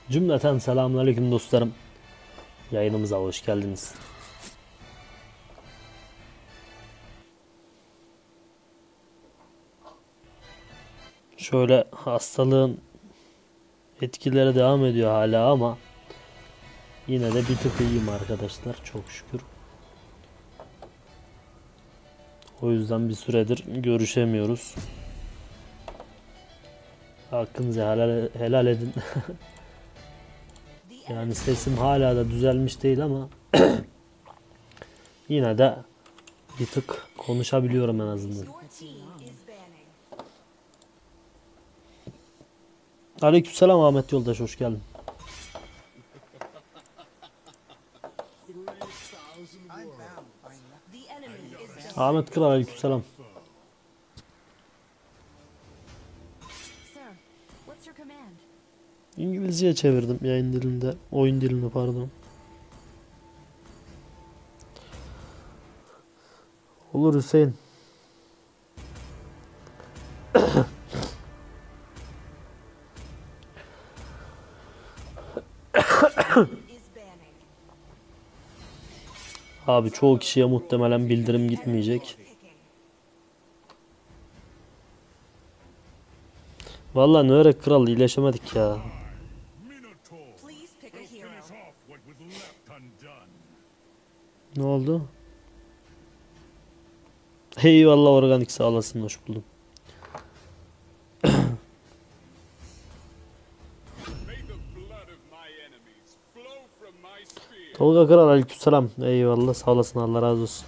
Cümleten selamünaleyküm dostlarım. Yayınımıza hoş geldiniz. Şöyle hastalığın etkileri devam ediyor hala ama yine de bir tık iyiyim arkadaşlar, çok şükür. O yüzden bir süredir görüşemiyoruz. Hakkınızı helal edin. Yani sesim hala da düzelmiş değil ama yine de bir tık konuşabiliyorum en azından. Aleykümselam Ahmet Yoldaş, hoş geldin. Ahmet Kral, aleykümselam. İngilizceye çevirdim yayın dilinde, oyun dilini pardon. Olur Hüseyin. Abi çoğu kişiye muhtemelen bildirim gitmeyecek. Vallahi Nörek Kral iyileşemedik ya. Ne oldu? Eyvallah organik, sağ olasın, hoş buldum. Tolga Kral, aleykümselam. Eyvallah, sağ olasın, Allah razı olsun.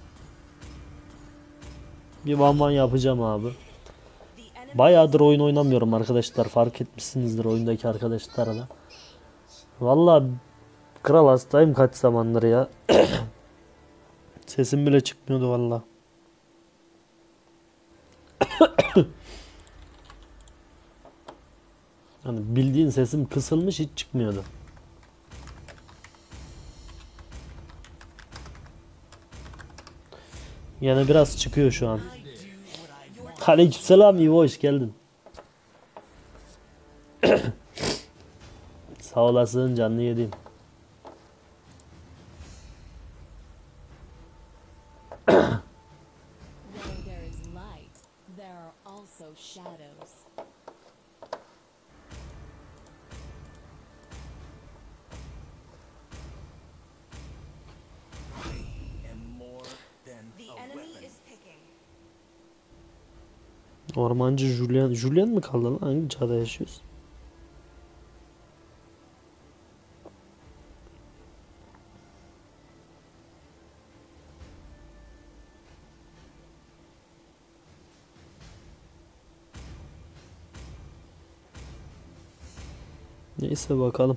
Bir van yapacağım abi. Bayağıdır oyun oynamıyorum arkadaşlar, fark etmişsinizdir oyundaki arkadaşlarla. Vallahi kral hastayım kaç zamandır ya. Sesim bile çıkmıyordu vallahi. Hani bildiğin sesim kısılmış, hiç çıkmıyordu. Yani biraz çıkıyor şu an. Aleykümselam İvo, hoş geldin. Sağ olasın, canlı yediğim. Ormancı Julian. Julian mı kaldı lan? Hangi çağda yaşıyoruz? Neyse bakalım.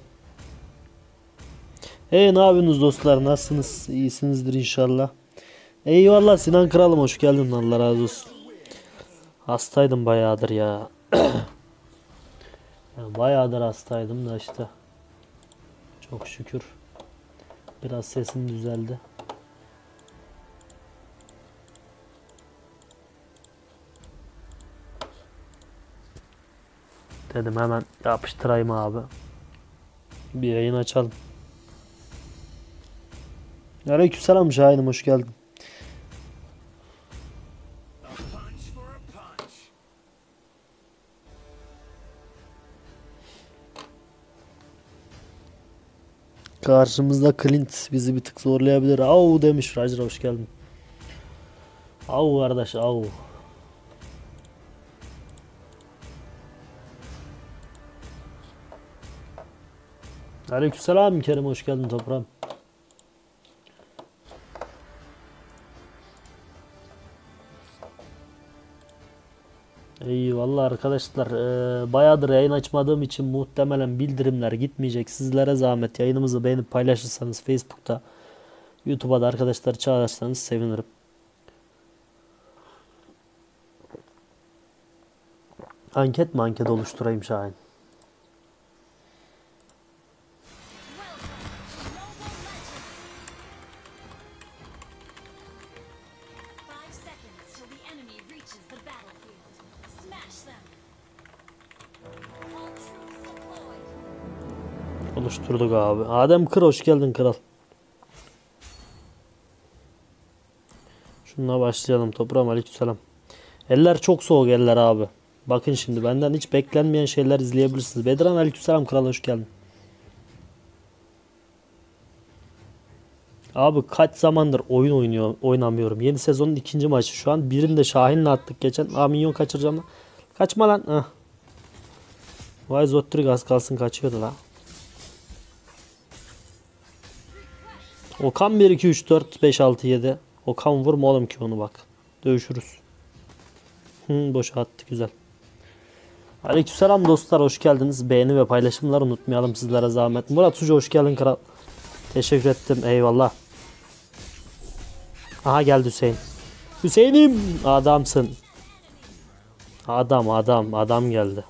Ne yapıyorsunuz dostlar? Nasılsınız? İyisinizdir inşallah. Eyvallah Sinan Kralım, hoş geldin. Allah razı olsun. Hastaydım bayağıdır ya. Yani bayağıdır hastaydım da işte. Çok şükür. Biraz sesim düzeldi. Dedim hemen yapıştırayım abi. Bir yayın açalım. Aleykümselam Şahin'im, hoş geldin. Karşımızda Clint bizi bir tık zorlayabilir. Au demiş Roger, hoş geldin. Au kardeş, au. Aleykümselam Kerim, hoş geldin toprağım. Eyvallah arkadaşlar. Bayağıdır yayın açmadığım için muhtemelen bildirimler gitmeyecek. Sizlere zahmet yayınımızı beğenip paylaşırsanız Facebook'ta, YouTube'a da arkadaşlar çağırırsanız sevinirim. Anket mi? Anket oluşturayım Şahin. Oluşturduk abi. Adem Kır hoş geldin kral. Şununla başlayalım. Toprağım aleykümselam. Eller çok soğuk eller abi. Bakın şimdi benden hiç beklenmeyen şeyler izleyebilirsiniz. Bedran aleykümselam kral hoş geldin. Abi kaç zamandır oynamıyorum. Yeni sezonun ikinci maçı şu an. Birinde Şahin'le attık geçen. Aa minyon kaçıracağım lan. Kaçma lan. Hah. Vay Zottrik az kalsın kaçıyordu la. Okan 1 2 3 4 5 6 7. Okan vurma oğlum ki onu bak. Dövüşürüz. Boşa attı güzel. Aleykümselam dostlar hoş geldiniz. Beğeni ve paylaşımları unutmayalım sizlere zahmet. Murat Ucu hoş geldin kral. Teşekkür ettim eyvallah. Aha geldi Hüseyin. Hüseyin'im adamsın. Adam geldi.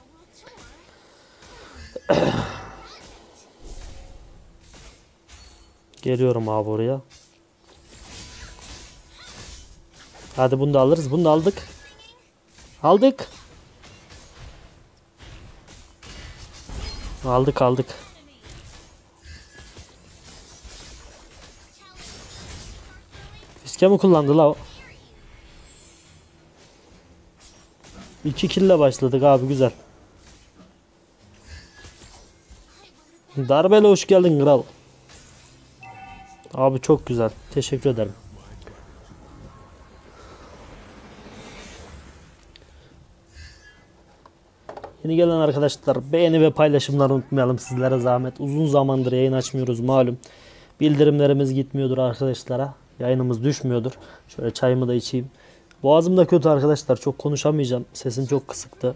Geliyorum abi oraya. Hadi bunu da alırız. Bunu da aldık. Aldık. Aldık. Fiske mi kullandı la o? 2 kille başladık abi güzel. Darbele hoş geldin kral. Abi çok güzel. Teşekkür ederim. Yeni gelen arkadaşlar beğeni ve paylaşımları unutmayalım sizlere zahmet. Uzun zamandır yayın açmıyoruz malum. Bildirimlerimiz gitmiyordur arkadaşlara. Yayınımız düşmüyordur. Şöyle çayımı da içeyim. Boğazım da kötü arkadaşlar. Çok konuşamayacağım. Sesim çok kısıktı.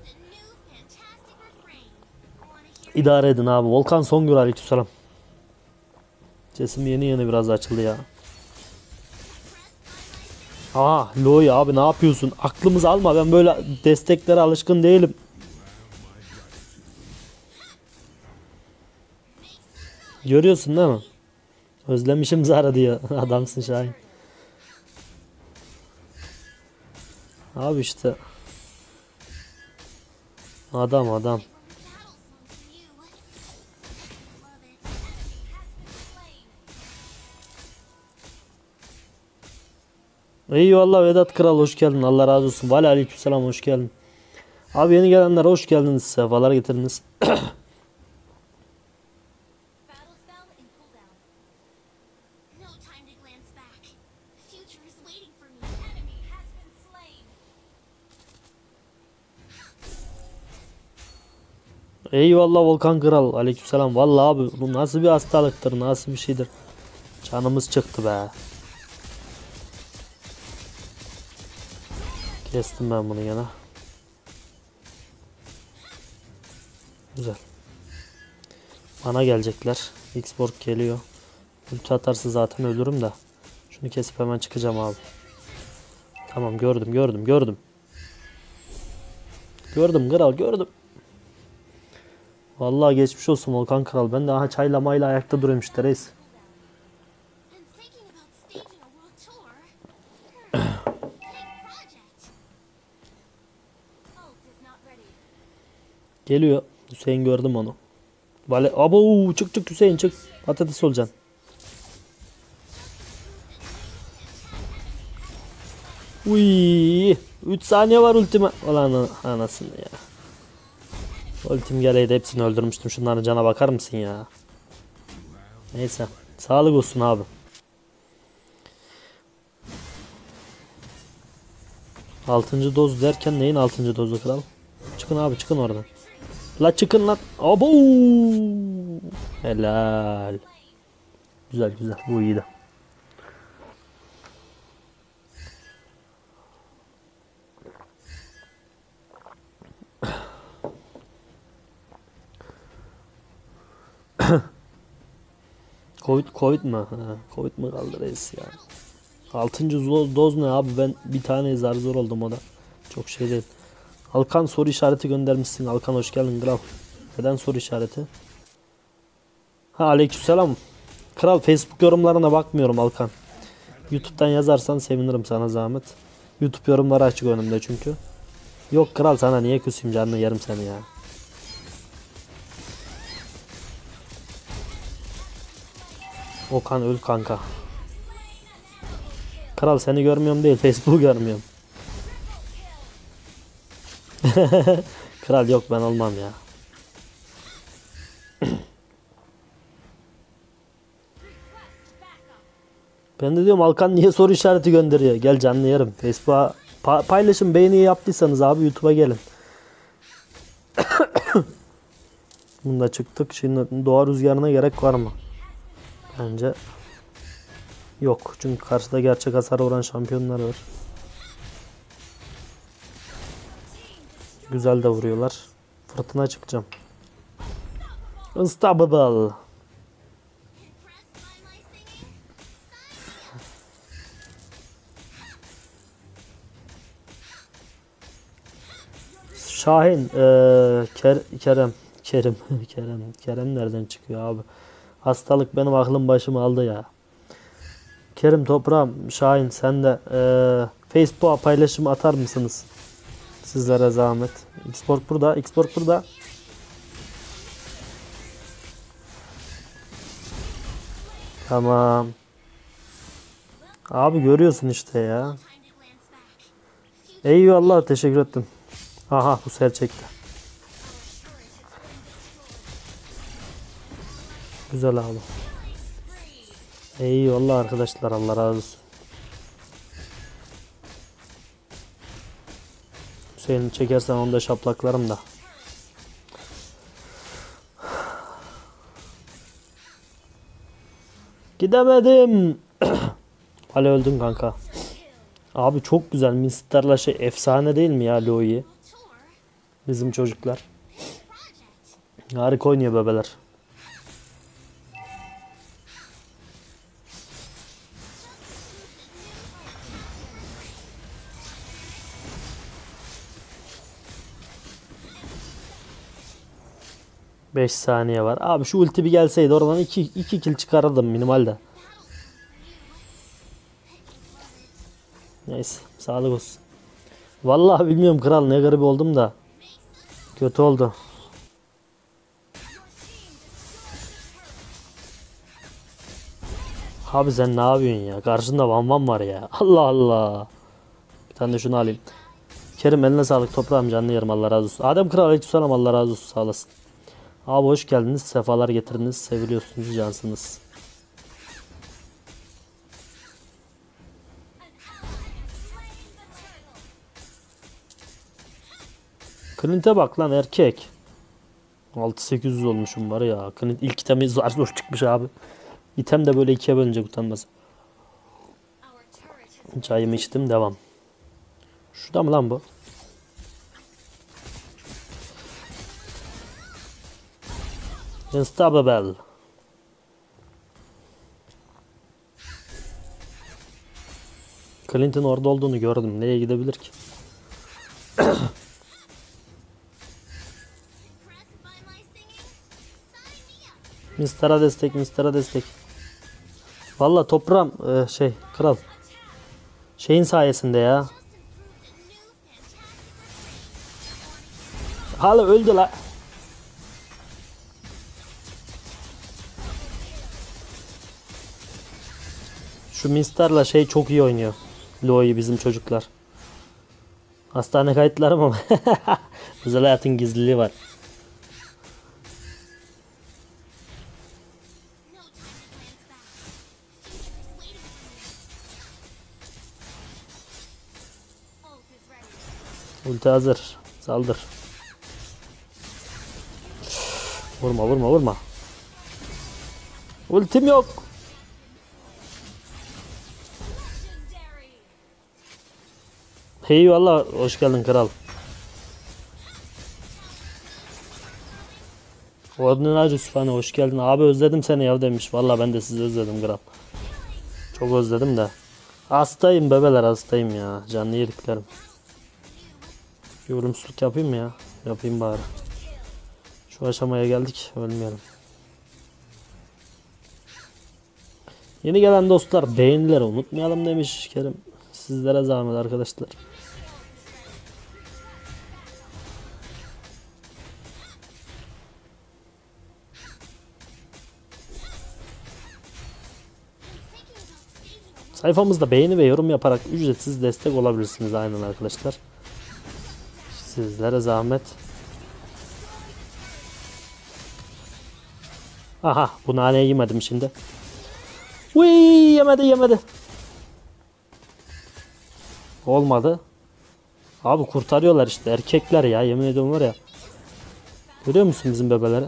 İdare edin abi. Volkan Songül aleykümselam. Sesim yeni biraz açıldı ya. Aa Loy abi ne yapıyorsun? Aklımızı alma. Ben böyle desteklere alışkın değilim. Görüyorsun değil mi? Özlemişim Zara diyor. Adamsın Şahin. Abi işte. Adam. Eyvallah Vedat Kral hoş geldin. Allah razı olsun. Vali aleykümselam hoş geldin. Abi yeni gelenler hoş geldiniz. Sefalar getirdiniz. Eyvallah Volkan Kral. Aleykümselam. Vallahi abi bu nasıl bir hastalıktır, nasıl bir şeydir. Canımız çıktı be. Kestim ben bunu gene. Güzel. Bana gelecekler. Xborg geliyor. Ulti atarsa zaten ölürüm de. Şunu kesip hemen çıkacağım abi. Tamam gördüm. Gördüm kral gördüm. Vallahi geçmiş olsun Volkan Kral. Ben de aha çayla mayla ayakta duruyorum işte reis. Geliyor. Hüseyin gördüm onu. Vale abo çık Hüseyin çık. Patates olacaksın. Uy, 3 saniye var ultime. Ulan anasını ya. Ultim geleydi hepsini öldürmüştüm. Şunların cana bakar mısın ya? Neyse. Sağlık olsun abi. Altıncı doz derken neyin altıncı dozu kral? Çıkın abi çıkın oradan. La çıkın lan. Abo. Helal. Güzel bu iyiydi. Covid mi? Ha, Covid mi kaldı reis ya? Altıncı doz ne abi? Ben bir tane zar zor oldum o da. Çok şey değil. Alkan soru işareti göndermişsin. Alkan hoş geldin kral. Neden soru işareti? Ha aleykümselam. Kral Facebook yorumlarına bakmıyorum Alkan. YouTube'dan yazarsan sevinirim sana zahmet. YouTube yorumları açık önümde çünkü. Yok kral sana niye küseyim canını yerim seni ya. Okan öl kanka. Kral seni görmüyorum değil, Facebook'u görmüyorum. Kral yok, ben olmam ya. Ben de diyorum Alkan niye soru işareti gönderiyor? Gel canlı yerim. Facebook'a paylaşın, beğeni yaptıysanız abi YouTube'a gelin. Bunda çıktık. Şimdi doğa rüzgarına gerek var mı? Bence yok. Çünkü karşıda gerçek hasar vuran şampiyonlar var. Güzel de vuruyorlar. Fırtına çıkacağım. Unstoppable. Şahin, Kerem, Kerem nereden çıkıyor abi? Hastalık benim aklım başımı aldı ya. Kerim, toprağım, Şahin, sen de Facebook'a paylaşım atar mısınız? Sizlere zahmet. Xport burada, Xport burada. Tamam. Abi görüyorsun işte ya. Eyvallah, teşekkür ettim. Aha, bu ser çekti. Güzel abi. Eyvallah arkadaşlar, Allah razı olsun. Hüseyin çekersen onu da şaplaklarım da. Gidemedim. Hala öldün kanka. Abi çok güzel. Mister'la şey efsane değil mi ya Loi'yi? Bizim çocuklar. Harika oynuyor bebeler. Beş saniye var. Abi şu ulti bir gelseydi oradan 2 kill çıkarırdım minimalde. Neyse, sağlık olsun. Vallahi bilmiyorum kral, ne garip oldum da. Kötü oldu. Abi sen ne yapıyorsun ya? Karşında Van Van var ya. Allah Allah. Bir tane de şunu alayım. Kerim eline sağlık, toprağım, canlı yerim, Allah razı olsun. Adem Kral, aleykümselam, Allah razı olsun, sağ olasın. Abi hoş geldiniz. Sefalar getirdiniz. Seviliyorsunuz, cansınız. Clint'e bak lan erkek. 6800 olmuşum var ya. Clint ilk itemi zar zor çıkmış abi. İtem de böyle ikiye bölünecek, utanmaz. Çayımı içtim, devam. Şurada mı lan bu? Unstoppable. Clint'in orada olduğunu gördüm. Nereye gidebilir ki? Mister'a destek, Mister'a destek. Valla toprağım kral. Şeyin sayesinde ya. Hala öldü la. Şu Mister'la şey çok iyi oynuyor. Lo'yu bizim çocuklar. Hastane kayıtlarım ama. Özel hayatın gizliliği var. Ulti hazır. Saldır. Vurma vurma vurma. Ultim yok. Eyvallah, hoş geldin kral. Ordinal Yusufane hoş geldin. Abi özledim seni ya demiş. Vallahi ben de sizi özledim kral. Çok özledim de. Hastayım bebeler, hastayım ya. Canlı yediklerim. Bir ölümsüzlük yapayım mı ya? Yapayım bari. Şu aşamaya geldik. Ölmeyelim. Yeni gelen dostlar beğenileri unutmayalım demiş Kerim. Sizlere zahmet arkadaşlar. Sayfamızda beğeni ve yorum yaparak ücretsiz destek olabilirsiniz aynen arkadaşlar. Sizlere zahmet. Aha, bu naneyi yemedim şimdi. Uy, yemedi. Olmadı. Abi kurtarıyorlar işte erkekler ya, yemin ediyorum var ya. Görüyor musun bizim bebeleri?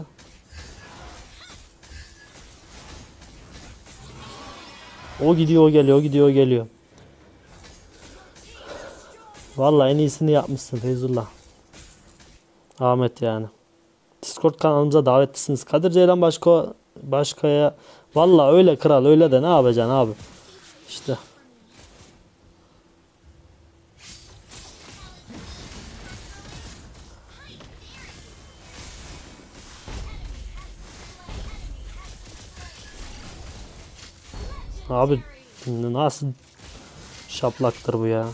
O gidiyor o geliyor, o gidiyor o geliyor. Vallahi en iyisini yapmışsın Feyzullah. Ahmet yani. Discord kanalımıza davetlisiniz. Kadir Ceylan başkaya. Vallahi öyle kral, öyle de ne yapacaksın abi? İşte. Abi nasıl şaplaktır bu ya?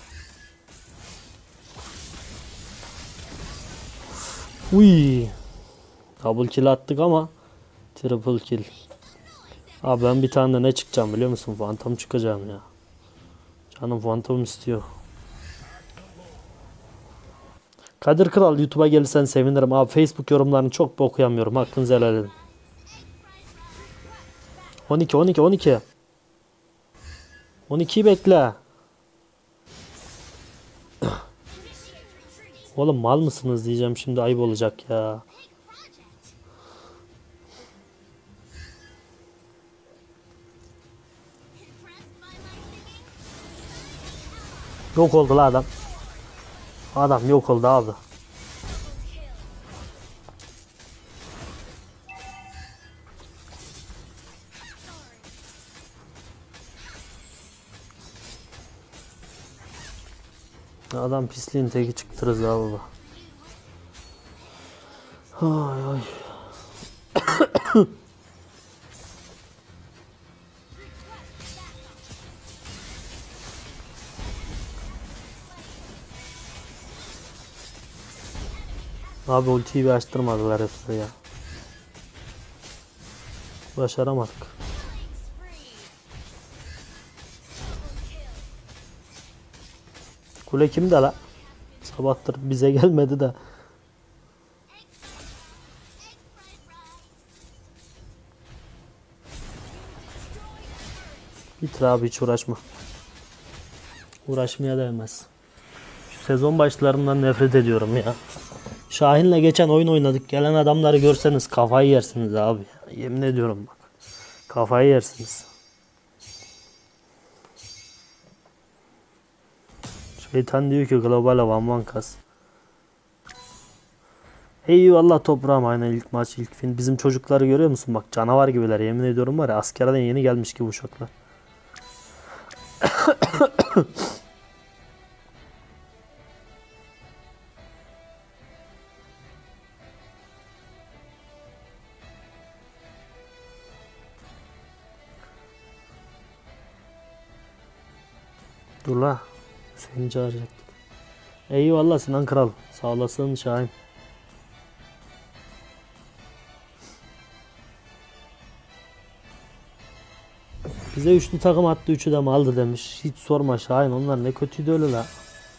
Uy. Double kill attık ama triple kill. Abi ben bir tane de ne çıkacağım biliyor musun? Phantom çıkacağım ya. Canım Phantom istiyor. Kadir Kral, YouTube'a gelirsen sevinirim. Abi Facebook yorumlarını çok okuyamıyorum. Hakkınızı helal edin. 12. 12'yi bekle. Oğlum mal mısınız diyeceğim şimdi, ayıp olacak ya. Yok oldu la adam. Adam yok oldu abi. Adam pisliğin teki çıktırız ya baba. Ay ay. Abi ultiyi bir açtırmadılar hepsi ya. Başaramadık. Kule kimde la? Sabahtır bize gelmedi de. Bitir abi, hiç uğraşma. Uğraşmaya değmez. Şu sezon başlarından nefret ediyorum ya. Şahin'le geçen oyun oynadık. Gelen adamları görseniz kafayı yersiniz abi. Yemin ediyorum bak. Kafayı yersiniz. Şeytan diyor ki global avanman kas. Eyvallah toprağım, aynen ilk maç ilk film. Bizim çocukları görüyor musun? Bak canavar gibiler, yemin ediyorum var ya, askerden yeni gelmiş gibi uşaklar. Dur la. Seni çağıracaktık. Eyvallah Sinan Kral. Sağ olasın Şahin. Bize üçlü takım attı, üçü de mi aldı demiş. Hiç sorma Şahin, onlar ne kötüydü öyle la.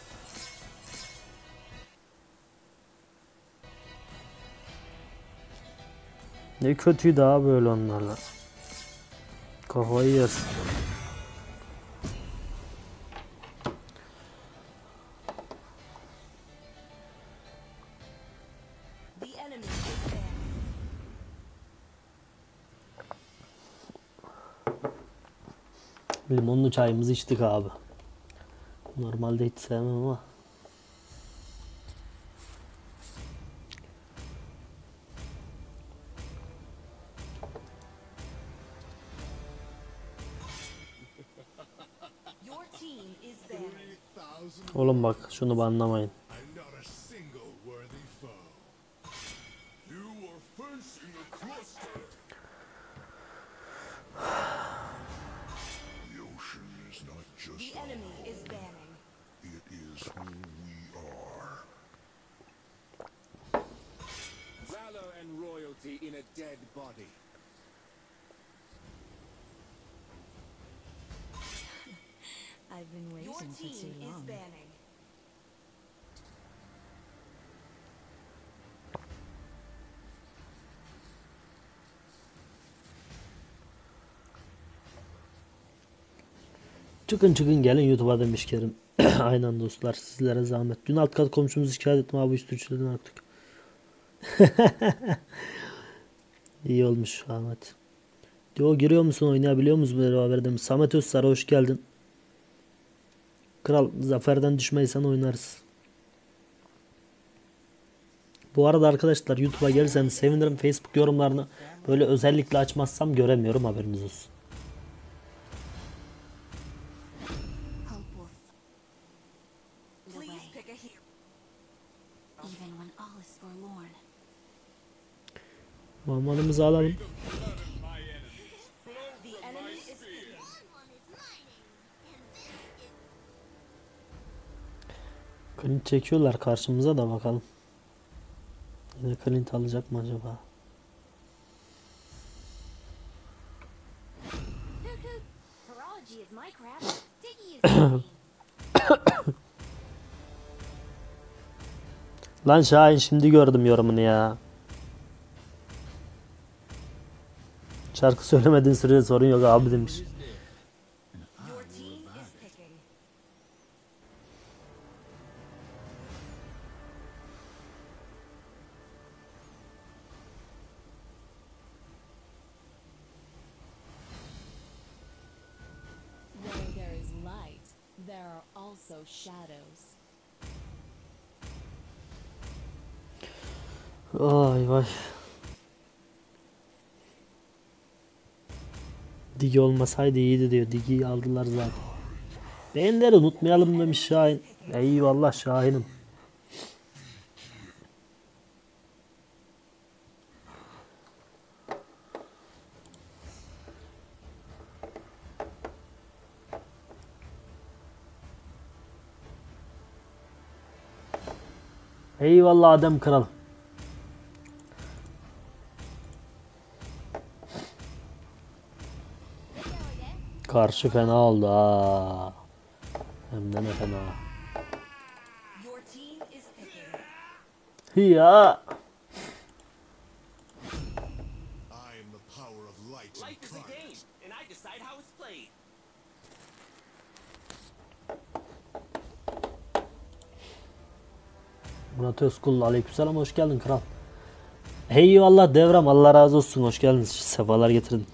Ne kötüydü abi böyle onlarla. Kafayı yersin. Limonlu çayımızı içtik abi. Normalde hiç sevmem ama. Oğlum bak şunu banlamayın. In a dead body. for too long. Çıkın çıkın gelin YouTube'a demiş Kerim. Aynen dostlar, sizlere zahmet. Dün alt kat komşumuzu şikayet ettim abi, üstü üçleden artık. İyi olmuş Ahmet. Diyor, giriyor musun, oynayabiliyor musun beraber demiş. Samet Özsarı hoş geldin. Kral, zaferden düşmeysen oynarız. Bu arada arkadaşlar, YouTube'a gelirseniz sevinirim. Facebook yorumlarını böyle özellikle açmazsam göremiyorum, haberiniz olsun. Hope will the way, even when all is forlorn. Mammalımızı alalım. Clint çekiyorlar karşımıza da, bakalım. Yine Clint alacak mı acaba? Horology is my craft. Diggy is my game. Lan Şahin, şimdi gördüm yorumunu ya. Şarkı söylemediğin sürece sorun yok abi demiş. Where there is light, there are also shadows. Ay vay. Digi olmasaydı iyiydi diyor. Digi'yi aldılar zaten. Beğenileri unutmayalım demiş Şahin. Eyvallah Şahin'im. Eyvallah Adem Kral. Karşı fena oldu ha. Hem de ne fena. Ya. I am the power of light and Life is a crime. game, and I decide how it's played. Murat Özkul, aleykümselam, hoş geldin kral. Eyvallah Devrem, Allah razı olsun, hoş geldiniz. Sefalar getirin.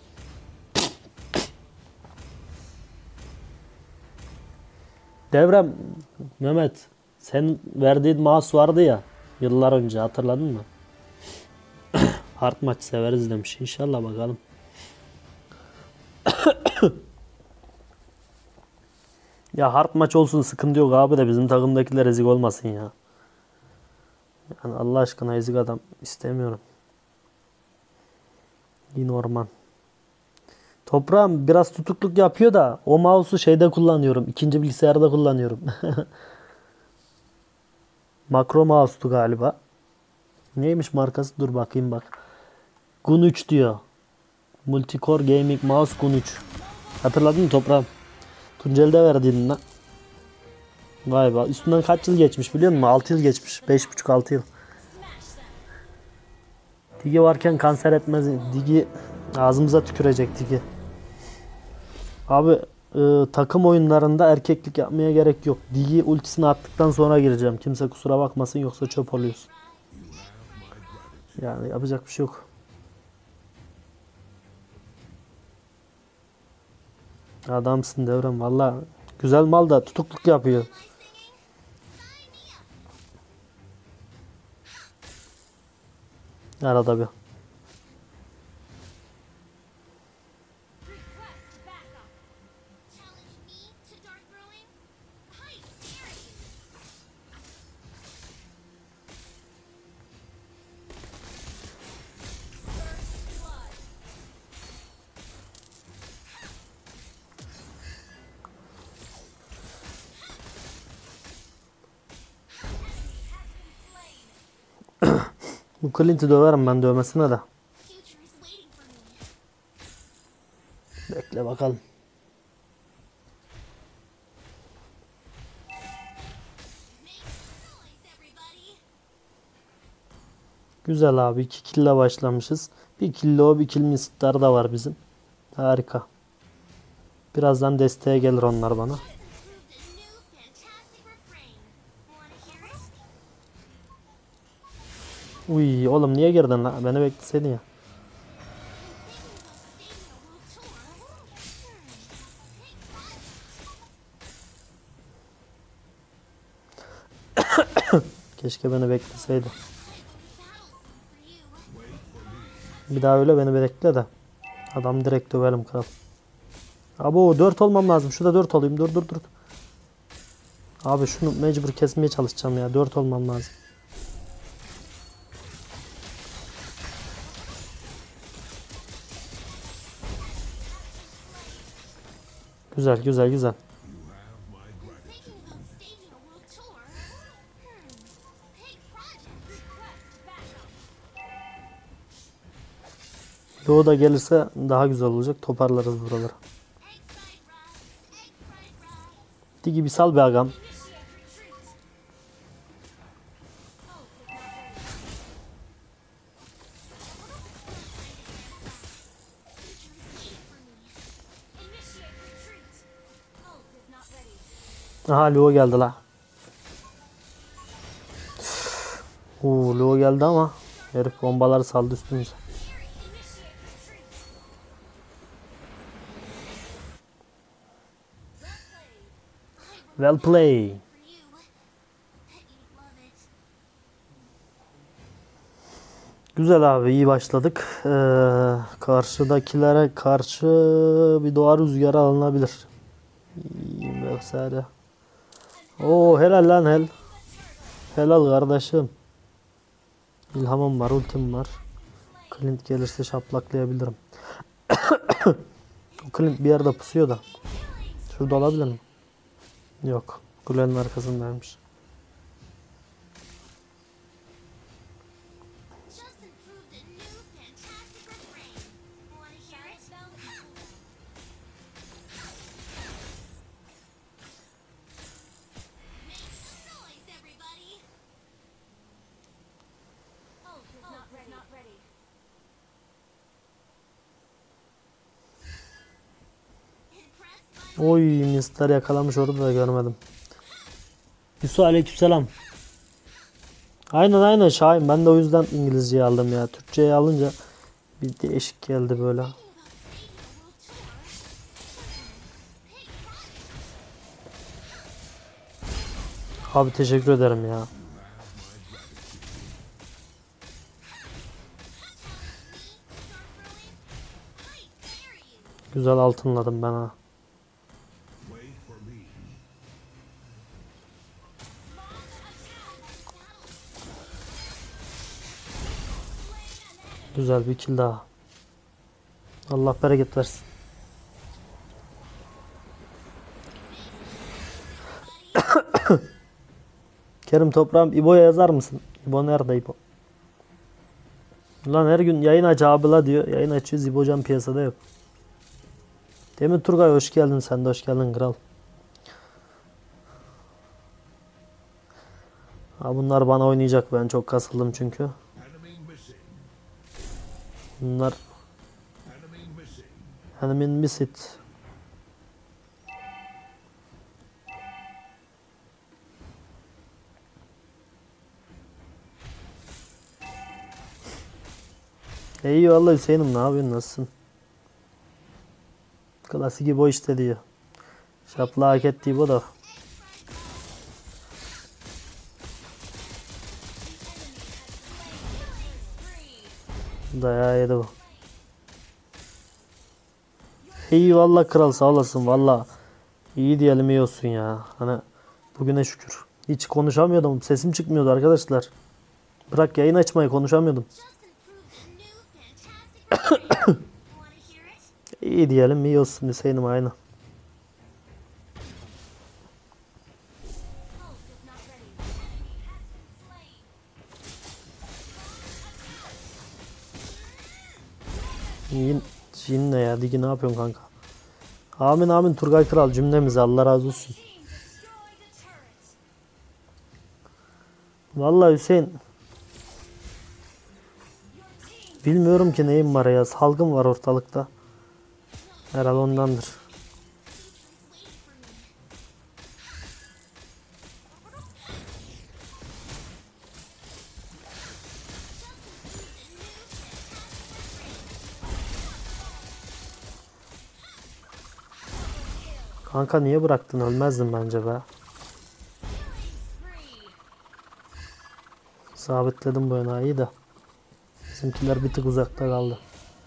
Devrem, Mehmet, sen verdiğin mouse vardı ya yıllar önce, hatırladın mı? Hard maç severiz demiş. İnşallah bakalım. Ya hard maç olsun, sıkıntı yok abi, de bizim takımdakiler ezik olmasın ya. Yani Allah aşkına ezik adam istemiyorum. Yine orman. Toprağım biraz tutukluk yapıyor da o mouse'u şeyde kullanıyorum. İkinci bilgisayarda kullanıyorum. Makro mouse'tu galiba. Neymiş markası? Dur bakayım bak. Gun 3 diyor. Multicore Gaming Mouse Gun 3. Hatırladın mı Toprağım? Tunceli'de verdiğin lan. Vay be. Üstünden kaç yıl geçmiş biliyor musun? 6 yıl geçmiş. 5,5-6 yıl. Digi varken kanser etmez. Digi ağzımıza tükürecek Digi. Abi takım oyunlarında erkeklik yapmaya gerek yok. Digi ultisini attıktan sonra gireceğim. Kimse kusura bakmasın, yoksa çöp oluyorsun. Yani yapacak bir şey yok. Adamsın Devrem. Valla güzel mal da tutukluk yapıyor. Arada bir. Request backup. Challenge me to dart throwing? I dare you. First blood. Bu Clint'i döverim ben, dövmesine de. Future is waiting for me. Bekle bakalım. Güzel abi. 2 kille başlamışız. Bir kill o, bir kill Mist'ler da var bizim. Harika. Birazdan desteğe gelir onlar bana. Just improved a new fantastic refrain. Wanna hear it? Uy oğlum niye girdin lan? Beni bekleseydin ya. Keşke beni bekleseydi. Bir daha öyle beni bekle de. Adam direkt dövelim kral. Abo 4 olmam lazım. Şurada 4 olayım. Dur. Abi şunu mecbur kesmeye çalışacağım ya. 4 olmam lazım. Güzel. Thinking about staging a world tour? Big project. Request backup. Doğu da gelirse daha güzel olacak. Toparlarız buraları. Egg fried rice. Egg fried rice. Digi bir sal be agam. Initiate retreat. Initiate retreat. Ult is not ready. Aha Luo geldi la. Luo geldi ama herif bombaları saldı üstümüze. Initiate retreat. Well play. For you. You'd love it. Güzel abi iyi başladık. Karşıdakilere karşı bir doğa rüzgarı alınabilir. Vesaire. Oo helal lan hel. Helal kardeşim. İlhamım var, ultim var. Clint gelirse şaplaklayabilirim. O Clint bir yerde pusuyor da. Şurada olabilir mi? Yok. Kulenin arkasındaymış. Just improved a new fantastic refrain. Wanna hear it? Make some noise, everybody. Ult is not ready. Impressed by Oy Mister yakalamış orada da görmedim. Yusuf aleykümselam. Aynen Şahin. Ben de o yüzden İngilizceyi aldım ya. Türkçeyi alınca bir değişik geldi böyle. Abi teşekkür ederim ya. Güzel altınladım ben ha. Wait for me. Güzel bir kill daha. Allah bereket versin. Kerim toprağım İbo'ya yazar mısın? İbo nerede İbo? Lan her gün yayın aç abla diyor. Yayın açıyoruz İbo'can piyasada yok. Demin Turgay hoş geldin, sen de hoş geldin kral. Ha, bunlar bana oynayacak, ben çok kasıldım çünkü. Enemy missing. Bunlar Enemy missing. enemin miss it. Eyvallah Hüseyin'im, ne yapıyorsun, nasılsın? Klasik İbo işte diyor. Şapla hak etti İbo da. Dayağı yedi bu. Eyvallah kral, sağ olasın valla. İyi diyelim, iyi olsun ya. Hani bugüne şükür. Hiç konuşamıyordum. Sesim çıkmıyordu arkadaşlar. Bırak yayın açmayı, konuşamıyordum. just improved a new fantastic refrain. Wanna hear it? İyi diyelim, iyi olsun Hüseyin'im, aynı. Ult is not ready. Enemy has been slain. Jin ne ya? Digi ne yapıyorsun kanka? Amin amin Turgay Kral cümlemize, Allah razı olsun. Team destroyed a turret. Vallahi Hüseyin Bilmiyorum ki neyim var ya. Salgın var ortalıkta. Herhalde ondandır. Kanka niye bıraktın? Ölmezdin bence be. Sabitledim bu enayiyi de. Bizimkiler bir tık uzakta kaldı.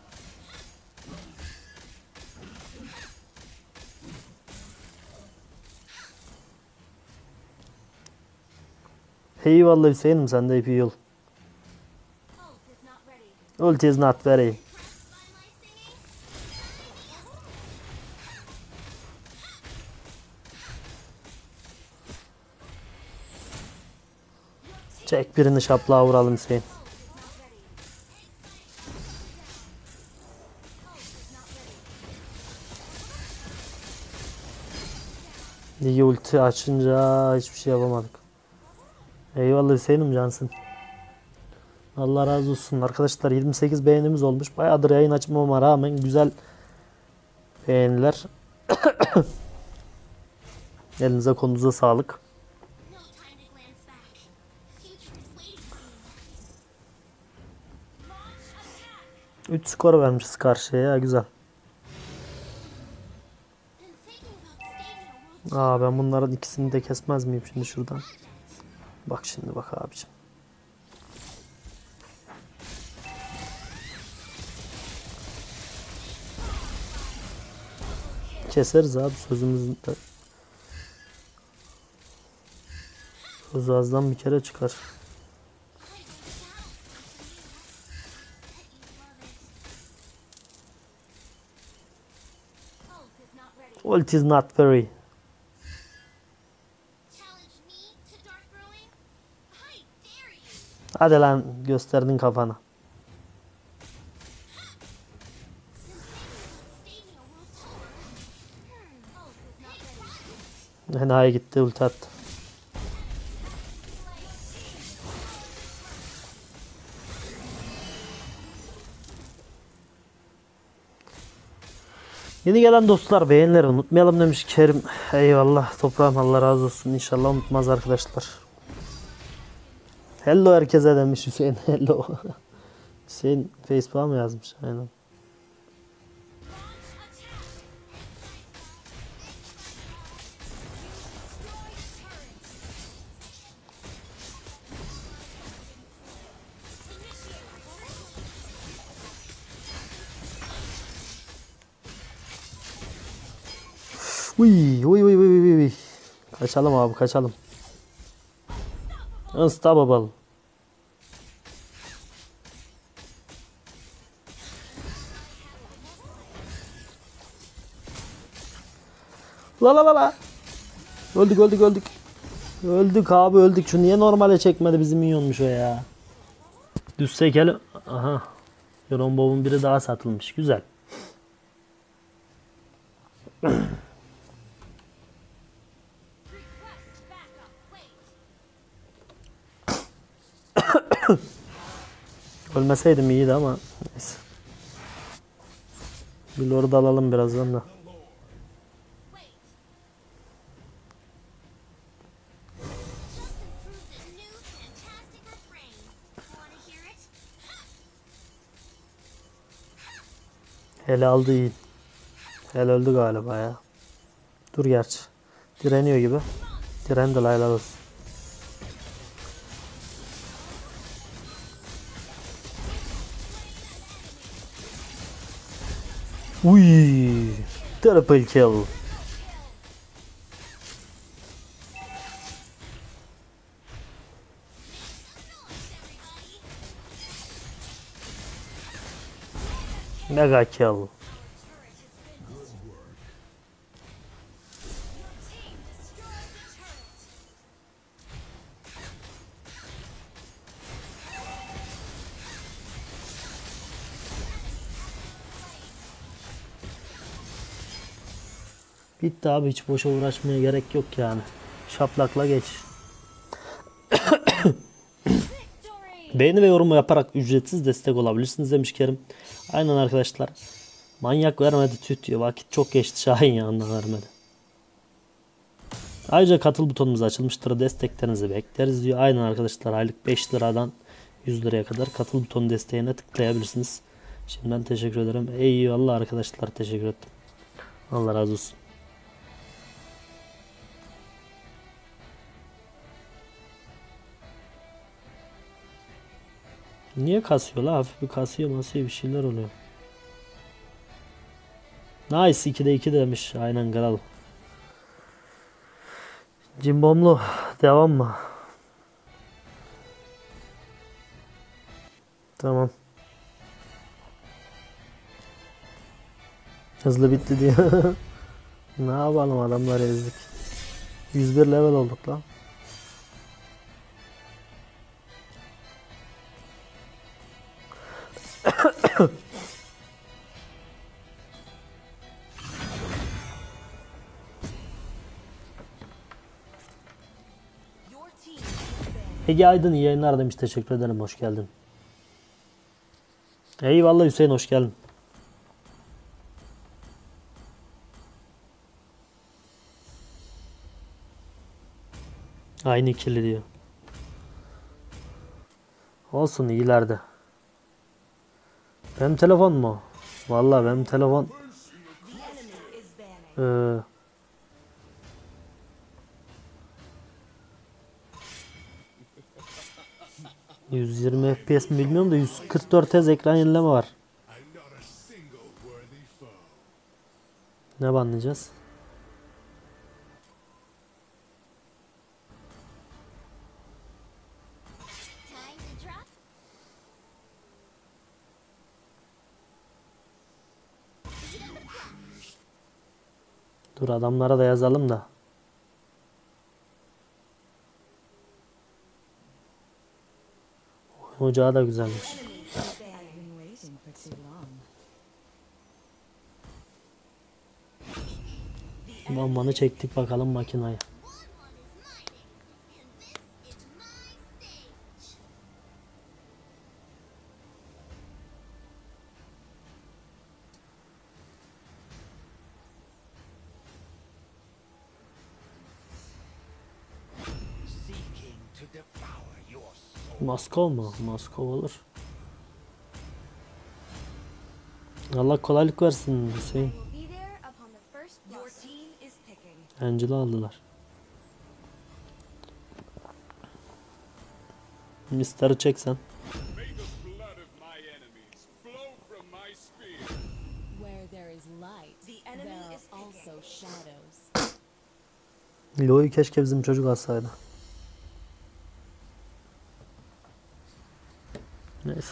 Eyvallah Hüseyin'im, sen de iyi ol. Ult is not ready. Çek birini şaplığa vuralım Hüseyin. Ligi ulti açınca hiçbir şey yapamadık. Eyvallah Hüseyin'im, cansın. Allah razı olsun. Arkadaşlar 28 beğenimiz olmuş. Bayağıdır yayın açmama rağmen güzel beğeniler. Elinize kolunuza sağlık. No time to glance back. Future is waiting for me. Launch attack. 3 skor vermişiz karşıya ya, güzel. Been thinking about staging a world Ben bunların ikisini de kesmez miyim şimdi şuradan? Bak şimdi bak abicim. Keseriz abi, sözümüzde. Söz ağızdan bir kere çıkar. Ult is not very. challenge me to dark growing? I dare you. Hadi lan, gösterdin kafana. Staging a world tour. Enayi gitti, ulti attı. Yeni gelen dostlar beğenileri unutmayalım demiş Kerim. Eyvallah toprağım, Allah razı olsun. İnşallah unutmaz arkadaşlar. Hello herkese demiş Hüseyin. Hello. Hüseyin Facebook'a mı yazmış? Aynen. Uy uy uy uy uy uy. Kaçalım abi, kaçalım. Unstoppable. La la la la. Öldük öldük öldük. Öldük abi, öldük. Şu niye normale çekmedi, bizim minyonmuş o ya. Düşsek hele. Aha. Yoron biri daha satılmış. Güzel. Request backup. Wait. Ölmeseydim iyiydi ama neyse. Bir lord alalım birazdan da. Wait. Just improved a new fantastic refrain. Wanna hear it? Hele aldı iyi. Hele öldü galiba ya. Dur gerçi. Direniyor gibi. Direndi, helal olsun. Uy, triple kill. Mega kill. Bitti abi, hiç boşa uğraşmaya gerek yok yani. Şaplakla geç. Victory! Beğeni ve yorum yaparak ücretsiz destek olabilirsiniz demiş Kerim. Aynen arkadaşlar. Manyak vermedi tüt diyor. Vakit çok geçti Şahin ya, ondan vermedi. Ayrıca katıl butonumuz açılmıştır. Desteklerinizi bekleriz diyor. Aynen arkadaşlar, aylık 5 liradan 100 liraya kadar katıl butonu desteğine tıklayabilirsiniz. Şimdiden teşekkür ederim. Eyvallah arkadaşlar, teşekkür ettim. Allah razı olsun. Niye kasıyor la? Hafif bir kasıyor masıyor, bir şeyler oluyor. Nice, 2'de 2 demiş. Aynen kral. Cimbomlu devam mı? Tamam. Hızlı bitti diye. Ne yapalım, adamları ezdik. 101 level olduk lan. Your team has been. Ege Aydın iyi yayınlar demiş. Teşekkür ederim. Hoş geldin. Eyvallah Hüseyin, hoş geldin. Aynı ikili diyor. Olsun, iyilerde. Benim telefon mu? Vallahi benim telefon The enemy is banning. 120 FPS mi bilmiyorum da 144 Hz ekran yenileme var. And not a single worthy foe. Ne banlayacağız? Time to drop. Dur, adamlara da yazalım da. Ocağı da güzelmiş. I've been waiting for too long. Bombanı çektik bakalım makinayı. One is mining, and this is my stage. Seeking to devour your soul. Moskova mu? Moskova olur. Allah kolaylık versin Hüseyin. Will be there upon the first blossom. Your team is picking. Angela aldılar. Mister'ı çeksen. May the blood of my enemies flow from my spear. Where there is light, The enemy there are is picking. also shadows. Lo'yu keşke bizim çocuk alsaydı. Neyse.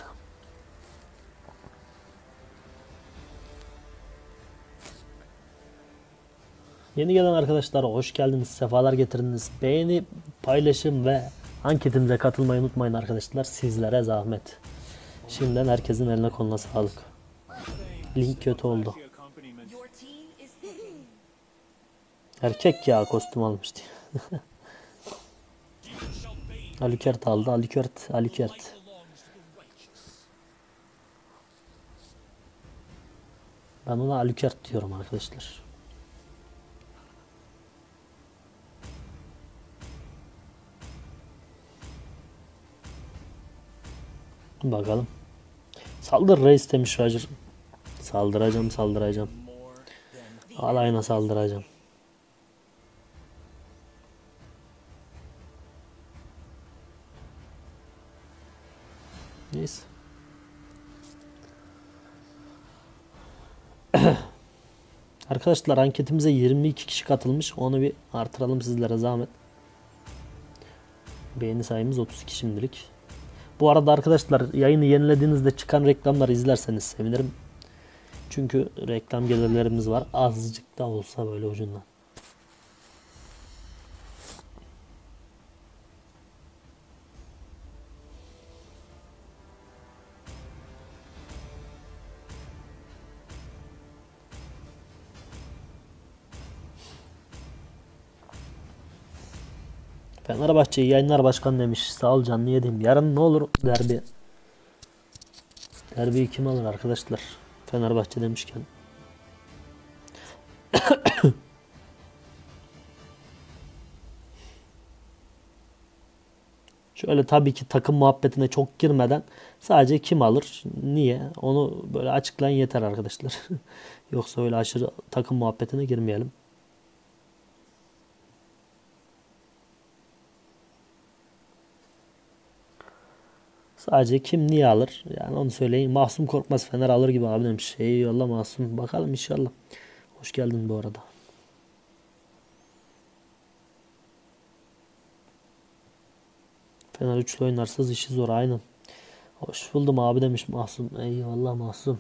Yeni gelen arkadaşlar hoş geldiniz, sefalar getirdiniz. Beğeni, paylaşım ve anketimize katılmayı unutmayın arkadaşlar. Sizlere zahmet. Şimdiden herkesin eline koluna sağlık. Link kötü oldu. Your team is picking. Erkek ya, kostüm almış diye. Alikert aldı. Alikert. Alikert. Ben ona Alikert diyorum arkadaşlar. Bakalım. Saldır reis demiş Roger. Saldıracağım, saldıracağım. Alayına saldıracağım. Neyse. Arkadaşlar anketimize 22 kişi katılmış. Onu bir artıralım sizlere zahmet. Beğeni sayımız 32 şimdilik. Bu arada arkadaşlar yayını yenilediğinizde çıkan reklamları izlerseniz sevinirim. Çünkü reklam gelirlerimiz var. Azıcık da olsa böyle ucundan. Fenerbahçe iyi yayınlar başkan demiş. Sağ ol canlı yedim. Yarın ne olur derbi. Derbiyi kim alır arkadaşlar? Fenerbahçe demişken. Şöyle tabii ki takım muhabbetine çok girmeden sadece kim alır, niye onu böyle açıklayın yeter arkadaşlar. Yoksa öyle aşırı takım muhabbetine girmeyelim. Sadece kim niye alır? Yani onu söyleyin. Mahsum Korkmaz Fener alır gibi abi demiş. Eyvallah Mahsum. Bakalım inşallah. Hoş geldin bu arada. Fener üçlü oynarsız işi zor aynen. Hoş buldum abi demiş Mahsum. Eyvallah Mahsum.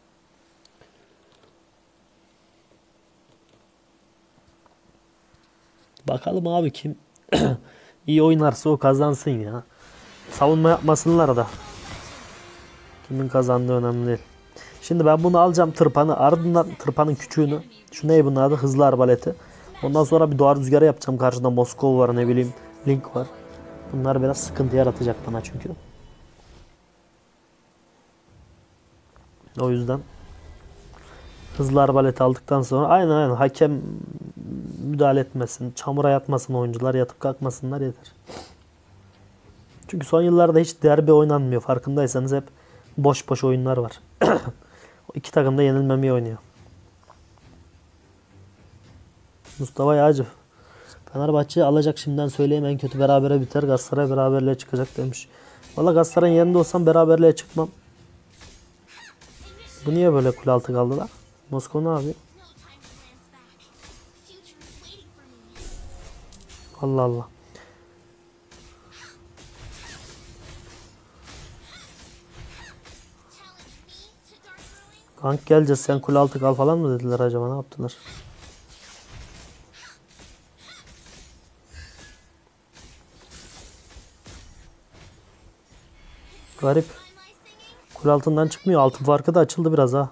Bakalım abi kim iyi oynarsa o kazansın ya. Savunma yapmasınlar da. Kimin kazandığı önemli değil. Şimdi ben bunu alacağım tırpanı. Ardından tırpanın küçüğünü. Şu ne bunun adı? Hızlı arbaleti. Ondan sonra bir doğa rüzgarı yapacağım. Karşıda Moskova var, ne bileyim Link var. Bunlar biraz sıkıntı yaratacak bana çünkü. O yüzden hızlı arbaleti aldıktan sonra aynen hakem müdahale etmesin. Çamura yatmasın oyuncular. Yatıp kalkmasınlar yeter. Çünkü son yıllarda hiç derbi oynanmıyor. Farkındaysanız hep boş boş oyunlar var. O iki takım da yenilmemeye oynuyor. Mustafa Yağcı. Fenerbahçe alacak şimdiden söyleyeyim, en kötü berabere biter. Galatasaray beraberliğe çıkacak demiş. Valla Galatasaray'ın yerinde olsam beraberliğe çıkmam. Bu niye böyle kule altı kaldılar? Moskova ne abi? No time to glance back. The future is waiting for me. Allah Allah. Challenge me to dark brewing. Kank geleceğiz, sen kule altı kal falan mı dediler acaba, ne yaptılar? Garip. Am I singing? Kule altından çıkmıyor. Altın farkı da açıldı biraz ha.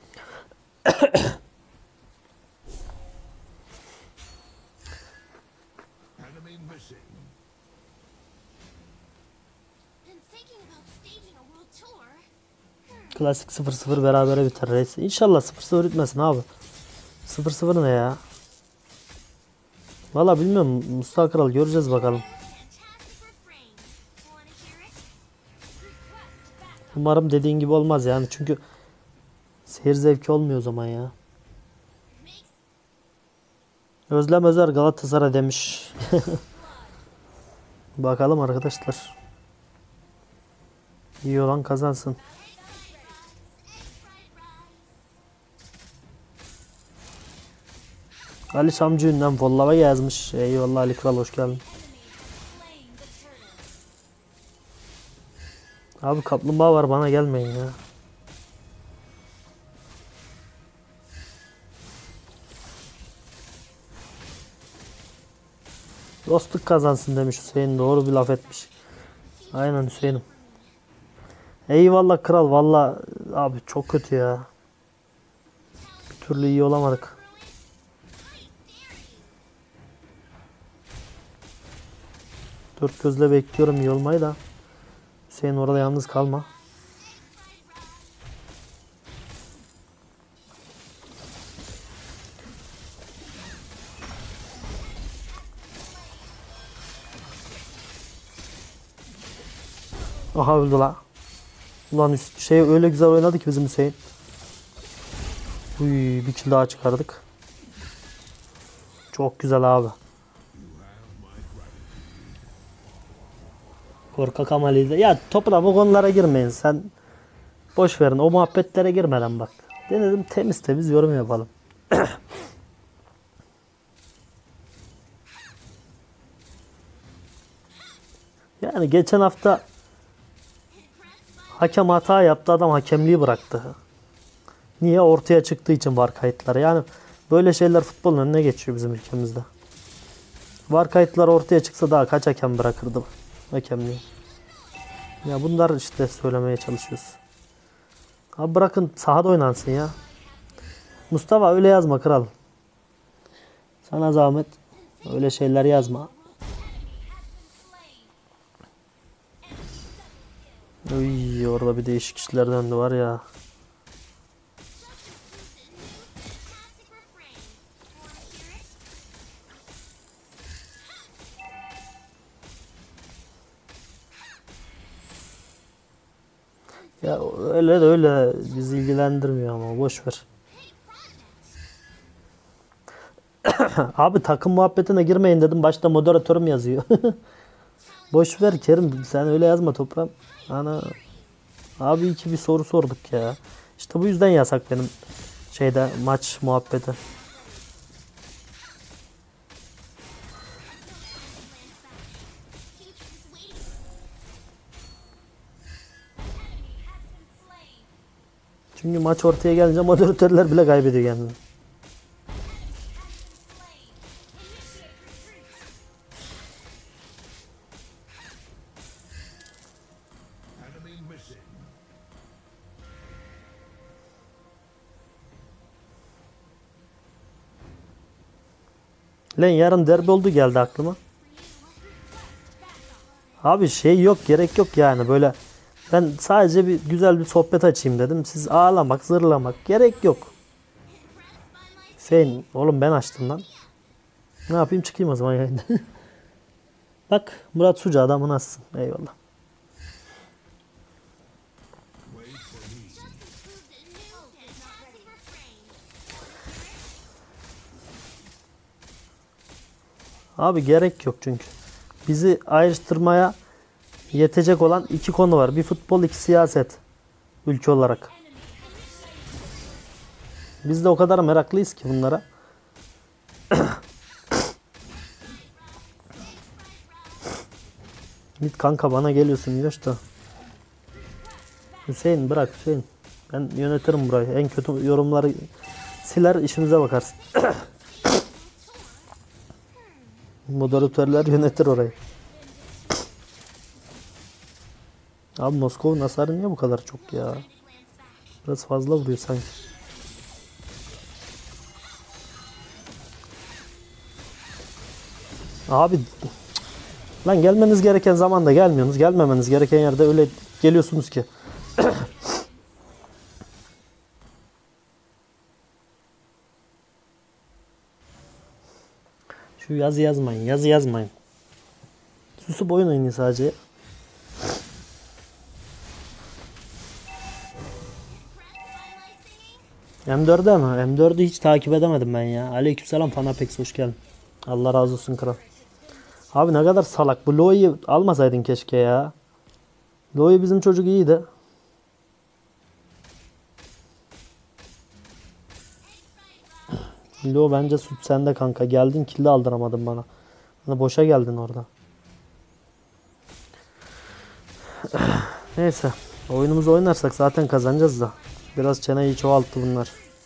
Enemy missing. Been thinking about staging a world tour. Klasik 0-0 berabere biter reis. İnşallah 0-0 bitmesin abi. 0-0 ne ya? Valla bilmiyorum. Mustafa Kral göreceğiz bakalım. Fantastic refrain. Wanna hear it? Umarım dediğin gibi olmaz yani. Çünkü seyir zevki olmuyor o zaman ya. Makes Özlem Özer Galatasaray demiş. Bakalım arkadaşlar. İyi olan kazansın. Ali Şamcı ünlem follava yazmış. Eyvallah Ali Kral, hoş geldin. Abi kaplumbağa var, bana gelmeyin ya. Dostluk kazansın demiş Hüseyin. Doğru bir laf etmiş. Aynen Hüseyin'im. Eyvallah kral. Valla abi çok kötü ya. Bir türlü iyi olamadık. Dört gözle bekliyorum iyi olmayı da. Hüseyin orada yalnız kalma. Aha öldü la. Ulan şey öyle güzel oynadı ki bizim Hüseyin. Uy, bir kill daha çıkardık. Çok güzel abi. Korkak Amali'de. Ya topla bu konulara girmeyin. Sen boş verin. O muhabbetlere girmeden bak. Denedim temiz temiz yorum yapalım. Yani geçen hafta hakem hata yaptı. Adam hakemliği bıraktı. Niye? Ortaya çıktığı için var kayıtları. Yani böyle şeyler futbolun önüne geçiyor bizim ülkemizde. Var kayıtlar ortaya çıksa daha kaç hakem bırakırdı hakemliği. Ya bunlar işte söylemeye çalışıyoruz. Abi bırakın sahada oynansın ya. Mustafa öyle yazma kral. Sana zahmet. Öyle şeyler yazma. Uy, orada bir değişik işler döndü var ya. Classic refrain. Wanna hear it? Ya öyle de öyle bizi ilgilendirmiyor ama boş ver. Abi takım muhabbetine girmeyin dedim. Başta moderatörüm yazıyor. Boş ver Kerim, sen öyle yazma toprağım. Ana abi iki bir soru sorduk ya. İşte bu yüzden yasak benim şeyde maç muhabbeti. Teach is waiting. Çünkü maç ortaya gelince moderatörler bile kaybediyor kendini. Enemy missing. Lan yarın derbi oldu geldi aklıma. Abi şey yok, gerek yok yani böyle. Ben sadece bir güzel bir sohbet açayım dedim. Siz ağlamak, zırlamak gerek yok. Sen oğlum ben açtım lan. Ne yapayım, çıkayım o zaman yayında. Bak Murat Sucu adamı nasılsın? Eyvallah. Wait for me. Classic refrain. Abi gerek yok çünkü. Bizi ayrıştırmaya yetecek olan iki konu var. Bir futbol, iki siyaset. Ülke olarak. Biz de o kadar meraklıyız ki bunlara. Git kanka, bana geliyorsun Yoş da. Hüseyin bırak Hüseyin. Ben yönetirim burayı. En kötü yorumları siler, işimize bakarsın. Moderatörler yönetir orayı. Abi Moskova hasarı niye bu kadar çok ya? Biraz fazla vuruyor sanki. Abi lan gelmeniz gereken zamanda gelmiyorsunuz. Gelmemeniz gereken yerde öyle geliyorsunuz ki. Şu yazı yazmayın. Yazı yazmayın. Susup oyun oynayın sadece. M4'e mi? M4'ü hiç takip edemedim ben ya. Aleykümselam Fanapex, hoş geldin. Allah razı olsun kral. Abi ne kadar salak. Bu Loi'yi almasaydın keşke ya. Loi bizim çocuk iyiydi. Lo bence suç sende kanka. Geldin killi aldıramadın bana. Bana boşa geldin orada. Neyse. Oyunumuzu oynarsak zaten kazanacağız da. Biraz çeneyi çoğalttı bunlar.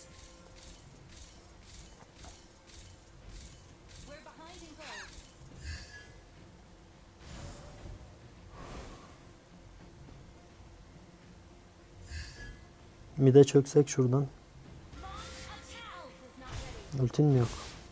Mide çöksek şuradan. Ultin mi yok?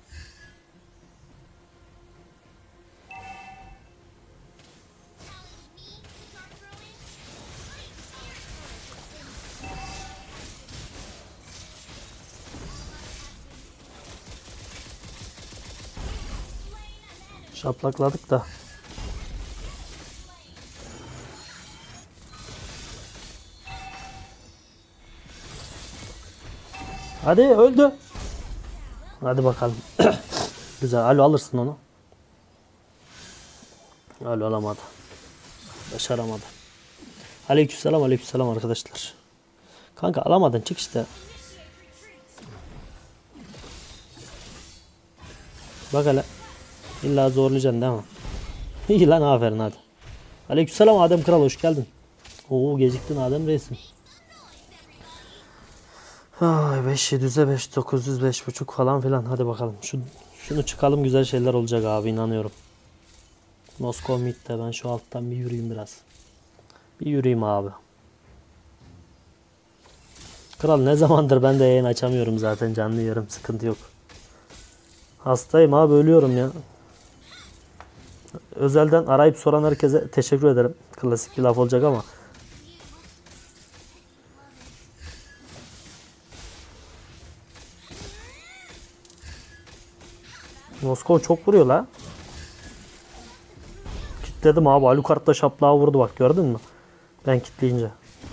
Şaplakladık da. Hadi öldü. Hadi bakalım. Güzel. Alo alırsın onu. Alo alamadı. Başaramadı. Aleykümselam, aleykümselam arkadaşlar. Kanka alamadın, çık işte. Bak hele. İlla zorlayacaksın değil mi? İyi lan, aferin hadi. Aleykümselam Adem Kral, hoş geldin. Oo geciktin Adem reisim. Ay 5 5 900 5.5 falan filan, hadi bakalım. Şunu çıkalım, güzel şeyler olacak abi, inanıyorum. Moskova mid'de, ben şu alttan bir yürüyeyim biraz. Bir yürüyeyim abi. Kral ne zamandır ben de yayın açamıyorum zaten, canlı yarım, sıkıntı yok. Hastayım abi, ölüyorum ya. Özelden arayıp soran herkese teşekkür ederim. Klasik bir laf olacak ama Moskova çok vuruyor la. Kitledim abi. Alucard da şaplağı vurdu bak, gördün mü? Ben kitleyince.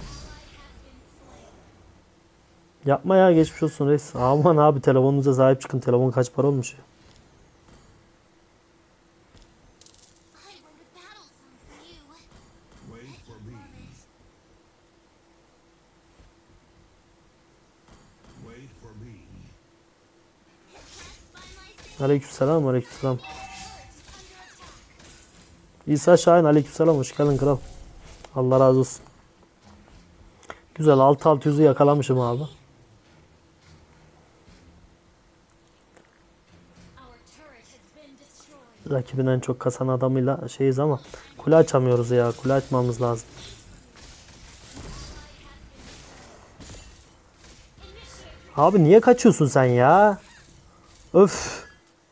Yapma ya, geçmiş olsun reis. Aman abi, telefonunuza sahip çıkın. Telefon kaç para olmuş ya. I win the battle song for you. Wait for me. Wait for me. Impressed by my singing? Aleykümselam, aleykümselam. İsa Şahin, aleykümselam, hoş geldin kral. Allah razı olsun. Güzel, 6-600'ü yakalamışım abi. Our turret has been destroyed. Rakibin en çok kasan adamıyla şeyiz ama kule açamıyoruz ya. Kule açmamız lazım. Abi niye kaçıyorsun sen ya? Öf.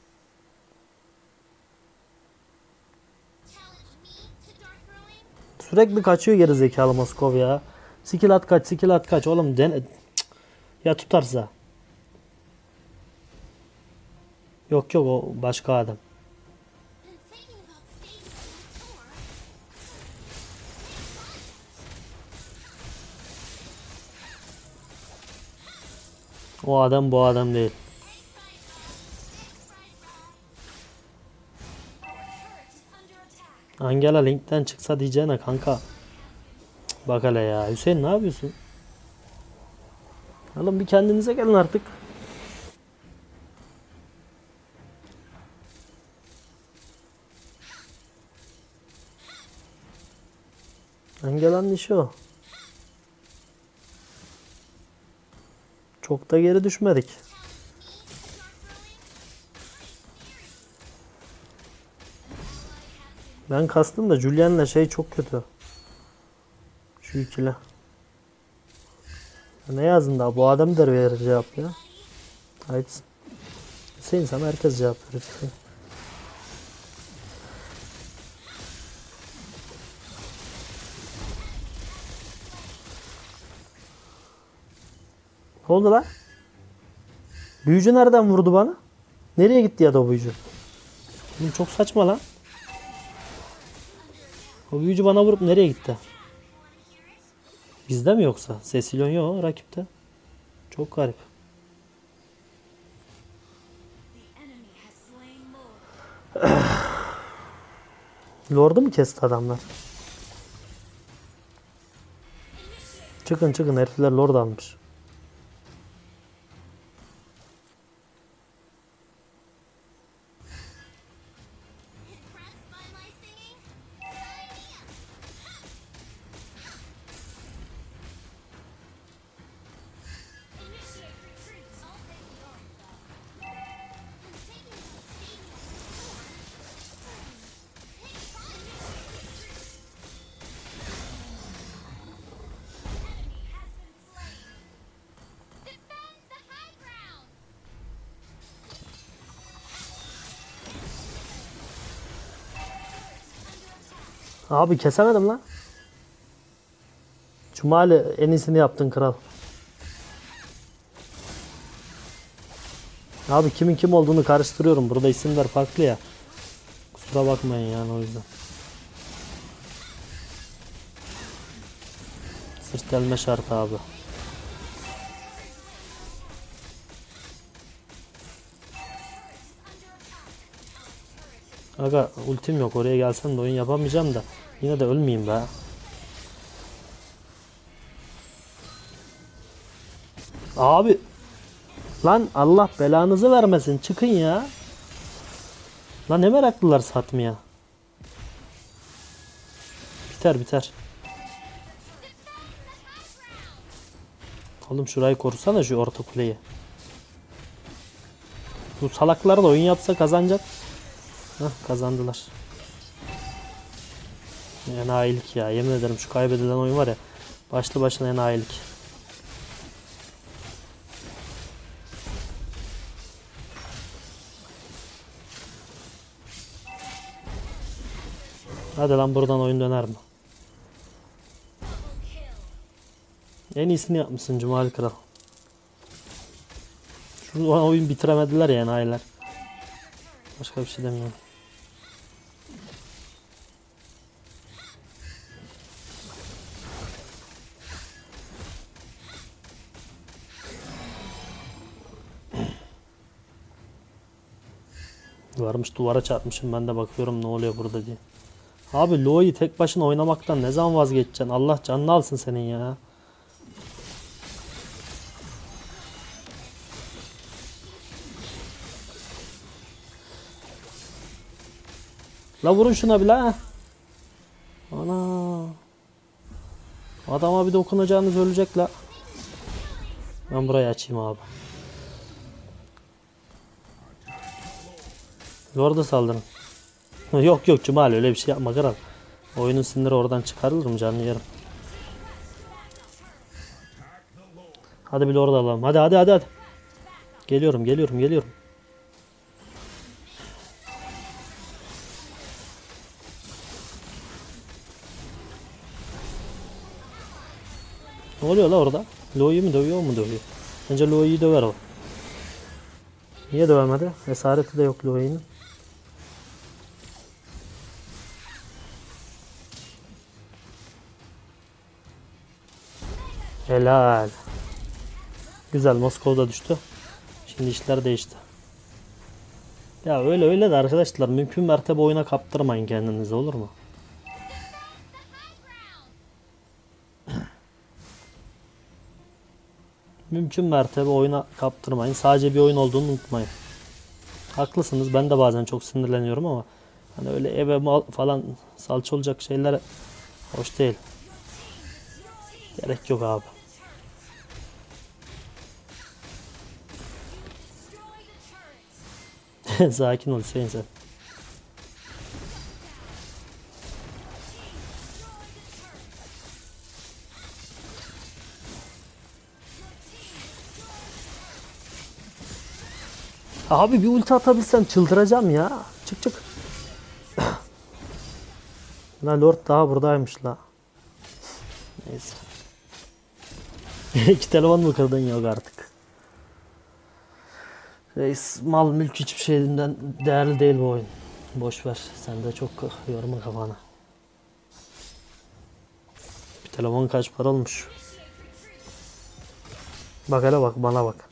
Challenge me to dark growing? Sürekli kaçıyor geri zekalı Moskov ya. Skill at kaç, skill at kaç. Oğlum Cık. Ya tutarsa. Yok yok, o başka adam. Been thinking about staying on tour. O adam bu adam değil. Angela linkten çıksa diyeceğine kanka. Cık, bak hele ya. Hüseyin ne yapıyorsun? Oğlum bir kendinize gelin artık. Angela'nın işi o. Çok da geri düşmedik. Ben kastım da Julian'la şey çok kötü. Şu ikili. Ne yazdın daha? Bu adam da verir cevap ya. Haydi. Hüseyin sana herkes cevap verir. Ne oldu lan? Büyücü nereden vurdu bana? Nereye gitti ya da o büyücü? Oğlum çok saçma lan. O büyücü bana vurup nereye gitti? Bizde mi yoksa? Cecilion yok rakipte. Çok garip. The enemy has slain Lord. Lord'u mu kesti adamlar? Çıkın çıkın, herifler Lord almış. Impressed by my singing? Initiate retreat. I'll take Lord though. Been thinking about staying on tour. Enemy has been slain. Defend the high ground. Abi kesemedim lan. Cumali en iyisini yaptın kral. Abi kimin kim olduğunu karıştırıyorum. Burada isimler farklı ya. Kusura bakmayın yani, o yüzden. Sırt delme şart abi. Aga ultim yok, oraya gelsem de oyun yapamayacağım da. Yine de ölmeyeyim be. Abi. Lan Allah belanızı vermesin, çıkın ya. Lan ne meraklılar satmaya. Biter biter. Oğlum şurayı korusana, şu orta kuleyi. Bu salaklar da oyun yapsa kazanacak. Hah, kazandılar. Enayilik ya, yemin ederim şu kaybedilen oyun var ya, başlı başına enayilik. Hadi lan, buradan oyun döner mi? En iyisini yapmışsın Cumali Kral. Şu oyun bitiremediler ya enayiler. Başka bir şey demiyorum. Varmış, duvara çarpmışım, ben de bakıyorum ne oluyor burada diye. Abi Lo'yu tek başına oynamaktan ne zaman vazgeçeceksin? Allah canını alsın senin ya. La vurun şuna bile ha. Ana. Adama bir dokunacağınız ölecek la. Ben burayı açayım abi. Orada saldırın. Yok yok Cumali, öyle bir şey yapma kral. Oyunun siniri oradan çıkarılır mı, canını yerim. Hadi bir orada alalım. Hadi hadi hadi hadi. Geliyorum geliyorum geliyorum. Ne oluyor la orada? Lo'yu mu dövüyor, o mu dövüyor? Bence Lo'yu döver o. Niye dövemedi? Esareti de yok Lo'yu. Helal. Güzel, Moskova'da düştü. Şimdi işler değişti. Ya öyle öyle de arkadaşlar, mümkün mertebe oyuna kaptırmayın kendinizi, olur mu? Mümkün mertebe oyuna kaptırmayın. Sadece bir oyun olduğunu unutmayın. Haklısınız, ben de bazen çok sinirleniyorum ama hani öyle eve mal falan salça olacak şeyler hoş değil. Gerek yok abi. Sakin ol Hüseyin sen. Abi bir ulti atabilsem çıldıracağım ya. Çık çık. La Lord daha buradaymış la. Neyse. İki telefon mu kırdın, yok artık. Reis, mal mülk hiçbir şeyinden değerli değil bu oyun. Boş ver. Sen de çok yorma kafanı. Bir telefon kaç para olmuş? Bak hele bak, bana bak.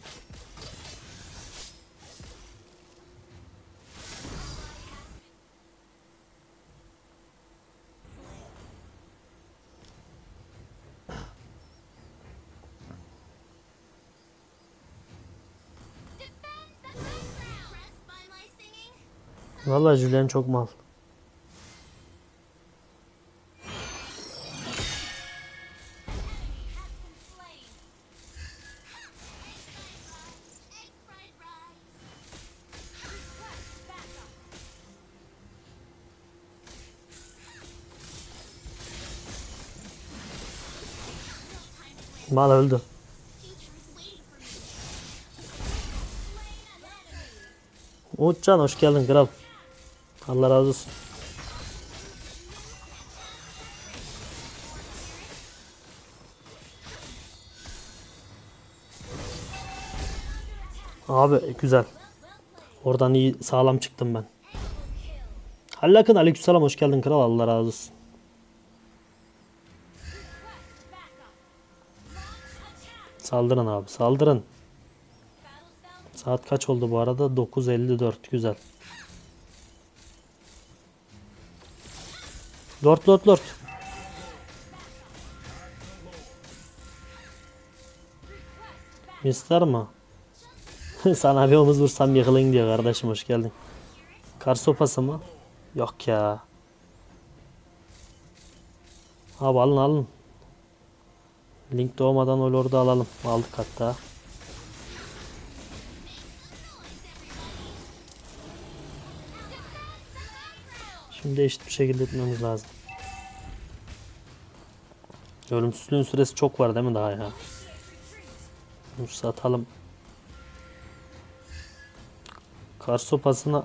Vallahi Julian çok mal. Mal öldü. Umutcan hoş geldin kral. Allah razı olsun. Abi güzel. Oradan iyi, sağlam çıktım ben. Hallakın aleykümselam, hoş geldin kral, Allah razı olsun. Saldırın abi, saldırın. Saat kaç oldu bu arada? 9:54, güzel. Lord lord lord. Mister mi? Sana bir omuz vursam yıkılın diyor kardeşim, hoş geldin. Kar sopası mı? Yok ya. Abi alın alın. Link doğmadan o lord'u alalım. Aldık hatta. Şimdi eşit bir şekilde etmemiz lazım. Ölümsüzlüğün süresi çok var değil mi daha ya? Bunu satalım. Kar sopasına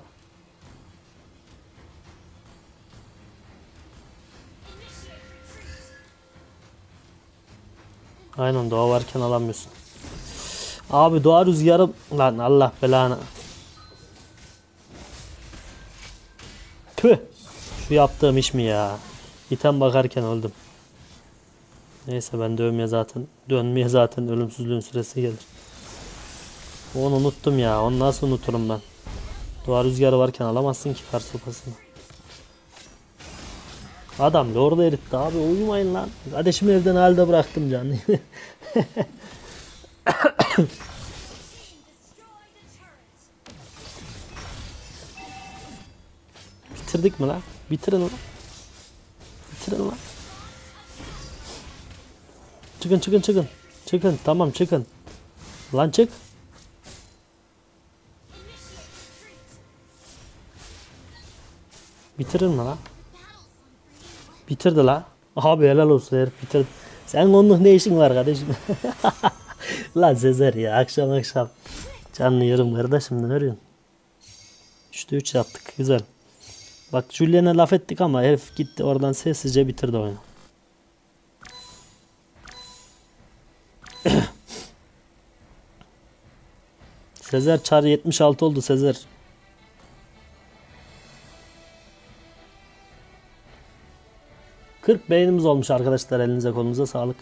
aynen, doğa varken alamıyorsun. Abi doğa rüzgarı lan, Allah belanı. Tüh. Şu yaptığım iş mi ya? İtem bakarken öldüm. Neyse ben dönmeye zaten ölümsüzlüğün süresi gelir. Onu unuttum ya. Onu nasıl unuturum ben? Doğa rüzgarı varken alamazsın ki kar sopasını. Adam lordu eritti abi, uyumayın lan. Kardeşimi evden halde bıraktım canım. Bitirdik mi lan? Bitirin lan. Bitirin lan. Çıkın. Çıkın tamam çıkın. Lan çık. Bitirir mi lan? Bitirdi la. Abi helal olsun herif bitirdi. Sen onunla ne işin var kardeşim? Lan Sezer ya akşam canlı yarım kardeşim, ne arıyorsun? 3'te 3 yaptık, güzel. Bak Julien'e laf ettik ama herif gitti oradan sessizce bitirdi oyunu. Sezer çar 76 oldu Sezer. ...40 beğenimiz olmuş arkadaşlar, elinize kolunuza sağlık.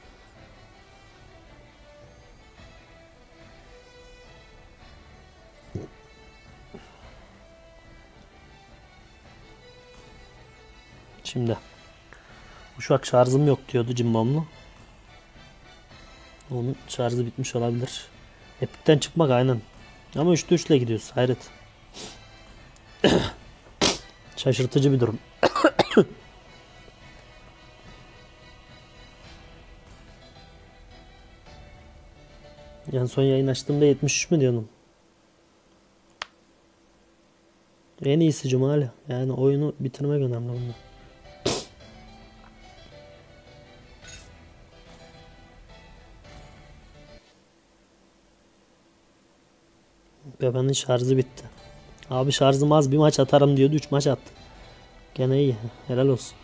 Şimdi uşak şarjım yok diyordu cimbomlu. Onun şarjı bitmiş olabilir. Epic'ten çıkmak aynen. Ama 3'te 3 ile gidiyoruz, hayret. Şaşırtıcı bir durum. Yani son yayın açtığımda 73 mü diyordum? En iyisi Cumali. Yani oyunu bitirmek önemli bunda. Bebeğin şarjı bitti. Abi şarjım az, bir maç atarım diyordu, 3 maç attı. Gene iyi. Helal olsun.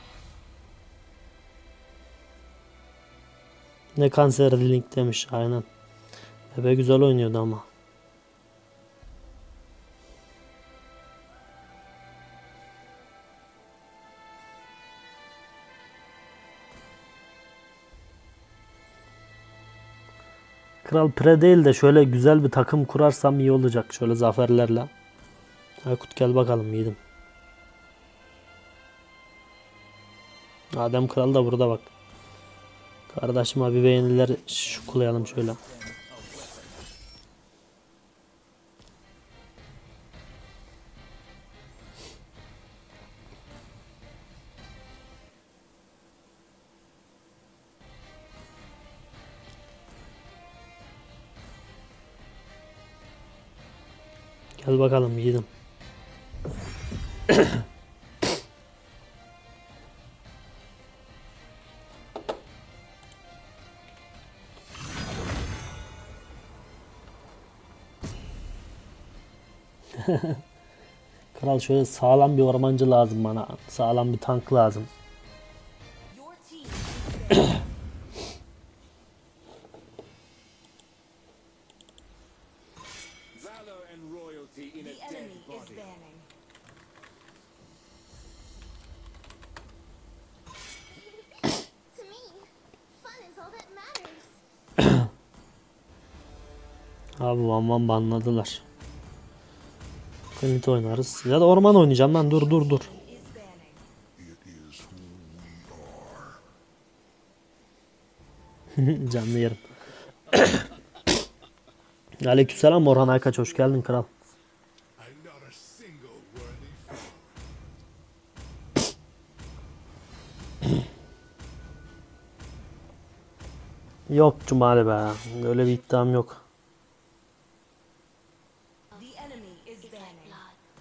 Ne kanserli link demiş. Aynen. Bebe güzel oynuyordu ama. Kral Pre değil de şöyle güzel bir takım kurarsam iyi olacak. Şöyle zaferlerle. Aykut gel bakalım yiğidim. Adem Kral da burada bak. Kardeşim abi beğeniler şukulayalım şöyle. Gel bakalım yiğidim. Kral şöyle sağlam bir ormancı lazım bana. Sağlam bir tank lazım. Your team Valor and royalty in a the dead enemy is body. banning. To me, fun is all that matters. Abi Van banladılar. Klinit oynarız. Ya da orman oynayacağım lan, dur. Is banning. It is who we are. Canlı yerim. Aleykümselam Orhan Aykaç, hoş geldin kral. And not a single worthy Yok Cumali be. Öyle bir iddiam yok. The enemy is banning.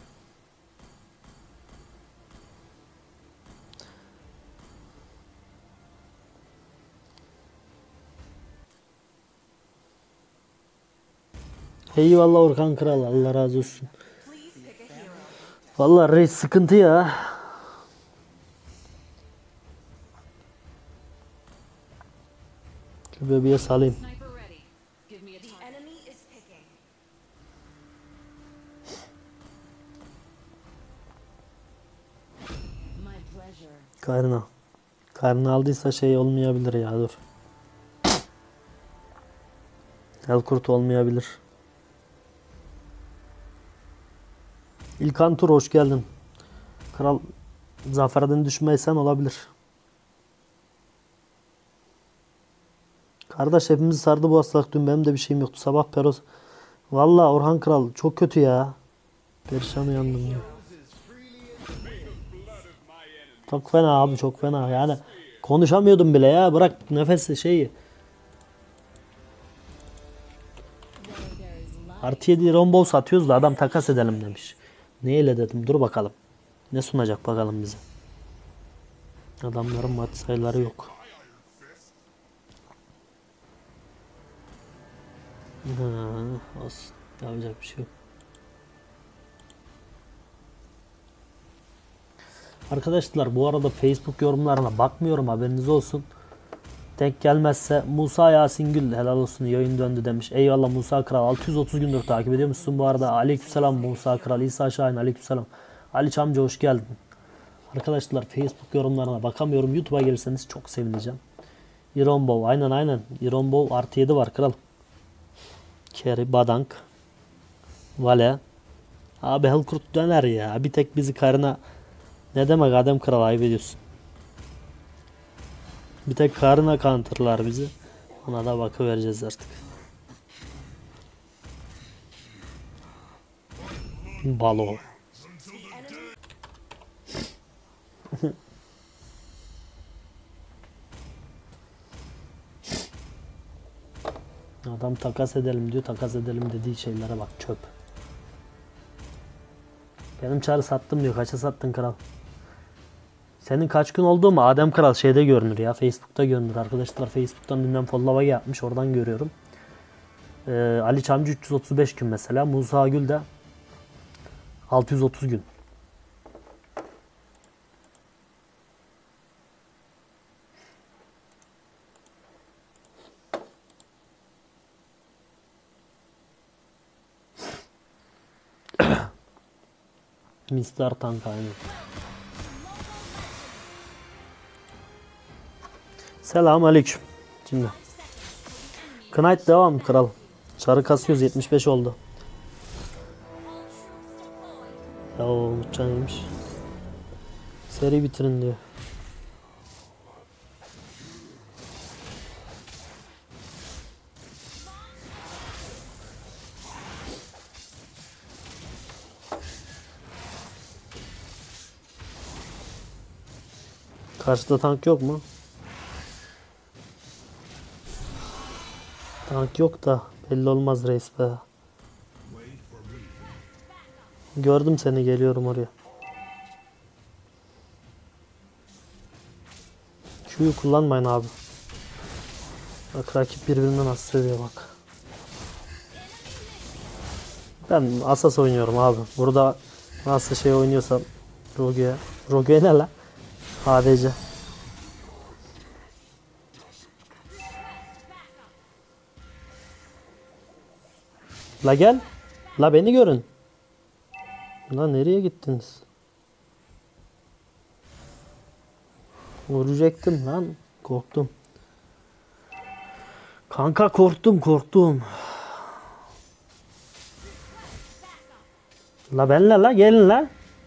Eyvallah Orhan kral, Allah razı olsun. Please pick a hero. Vallahi reis sıkıntı ya. Şu bebeğe salayım. Sniper ready. Give me a The target. enemy is picking. Karna. Karnı aldıysa şey olmayabilir ya, dur. Helkurt olmayabilir. İlkan Tur hoş geldin. Kral Zafer'den düşmeysen olabilir. Kardeş hepimizi sardı bu hastalık. Dün benim de bir şeyim yoktu. Sabah Peros. Vallahi Orhan Kral çok kötü ya. Perişan uyandım ya. Çok fena abi, çok fena. Yani konuşamıyordum bile ya. Bırak nefesi şeyi. Where there is light, Artı 7 rombo satıyoruz da adam takas edelim demiş. Neyle dedim, dur bakalım. Ne sunacak bakalım bize. Adamların maç sayıları yok. Ha, olsun. Yapacak bir şey yok. Arkadaşlar bu arada Facebook yorumlarına bakmıyorum, haberiniz olsun. Denk gelmezse Musa Yasin Gül helal olsun yayın döndü demiş. Eyvallah Musa Kral, 630 gündür takip ediyor musun bu arada? Aleykümselam Musa Kral, İsa Şahin aleykümselam. Ali Çamcı hoş geldin. Arkadaşlar Facebook yorumlarına bakamıyorum. YouTube'a gelirseniz çok sevineceğim. Irombov aynen. Irombov artı 7 var kral. Kerry Badank. Vale. Abi Helkurt döner ya. Bir tek bizi karına ne demek Adem Kral, ayıp ediyorsun. Bir tek karına counterlar bizi. Ona da bakıvereceğiz artık. Balo. Adam takas edelim diyor. Takas edelim dediği şeylere bak, çöp. Benim çarı sattım diyor. Kaça sattın kral? Senin kaç gün oldu mu? Adem Kral şeyde görünür ya. Facebook'ta görünür arkadaşlar. Facebook'tan dünden follow yapmış. Oradan görüyorum. Ali Çamcı 335 gün mesela. Musa Gül de 630 gün. Mr. Tank aynı. Selam aleyküm. Şimdi. Knight devam kral. Çarı kasıyoruz, 75 oldu. Ya o Umutcan'ıymış. Seri bitirin diyor. Karşıda tank yok mu? Tank yok da belli olmaz reis be. Gördüm seni, geliyorum oraya. Q'yu kullanmayın abi. Bak rakip birbirinden nasıl seviyor bak. Ben Asas oynuyorum abi. Burada nasıl şey oynuyorsam Rogue'ye. Rogue ne la? ADC. La gel. La beni görün. La nereye gittiniz? Vuracaktım lan. Korktum. Kanka korktum. La benle la gelin la.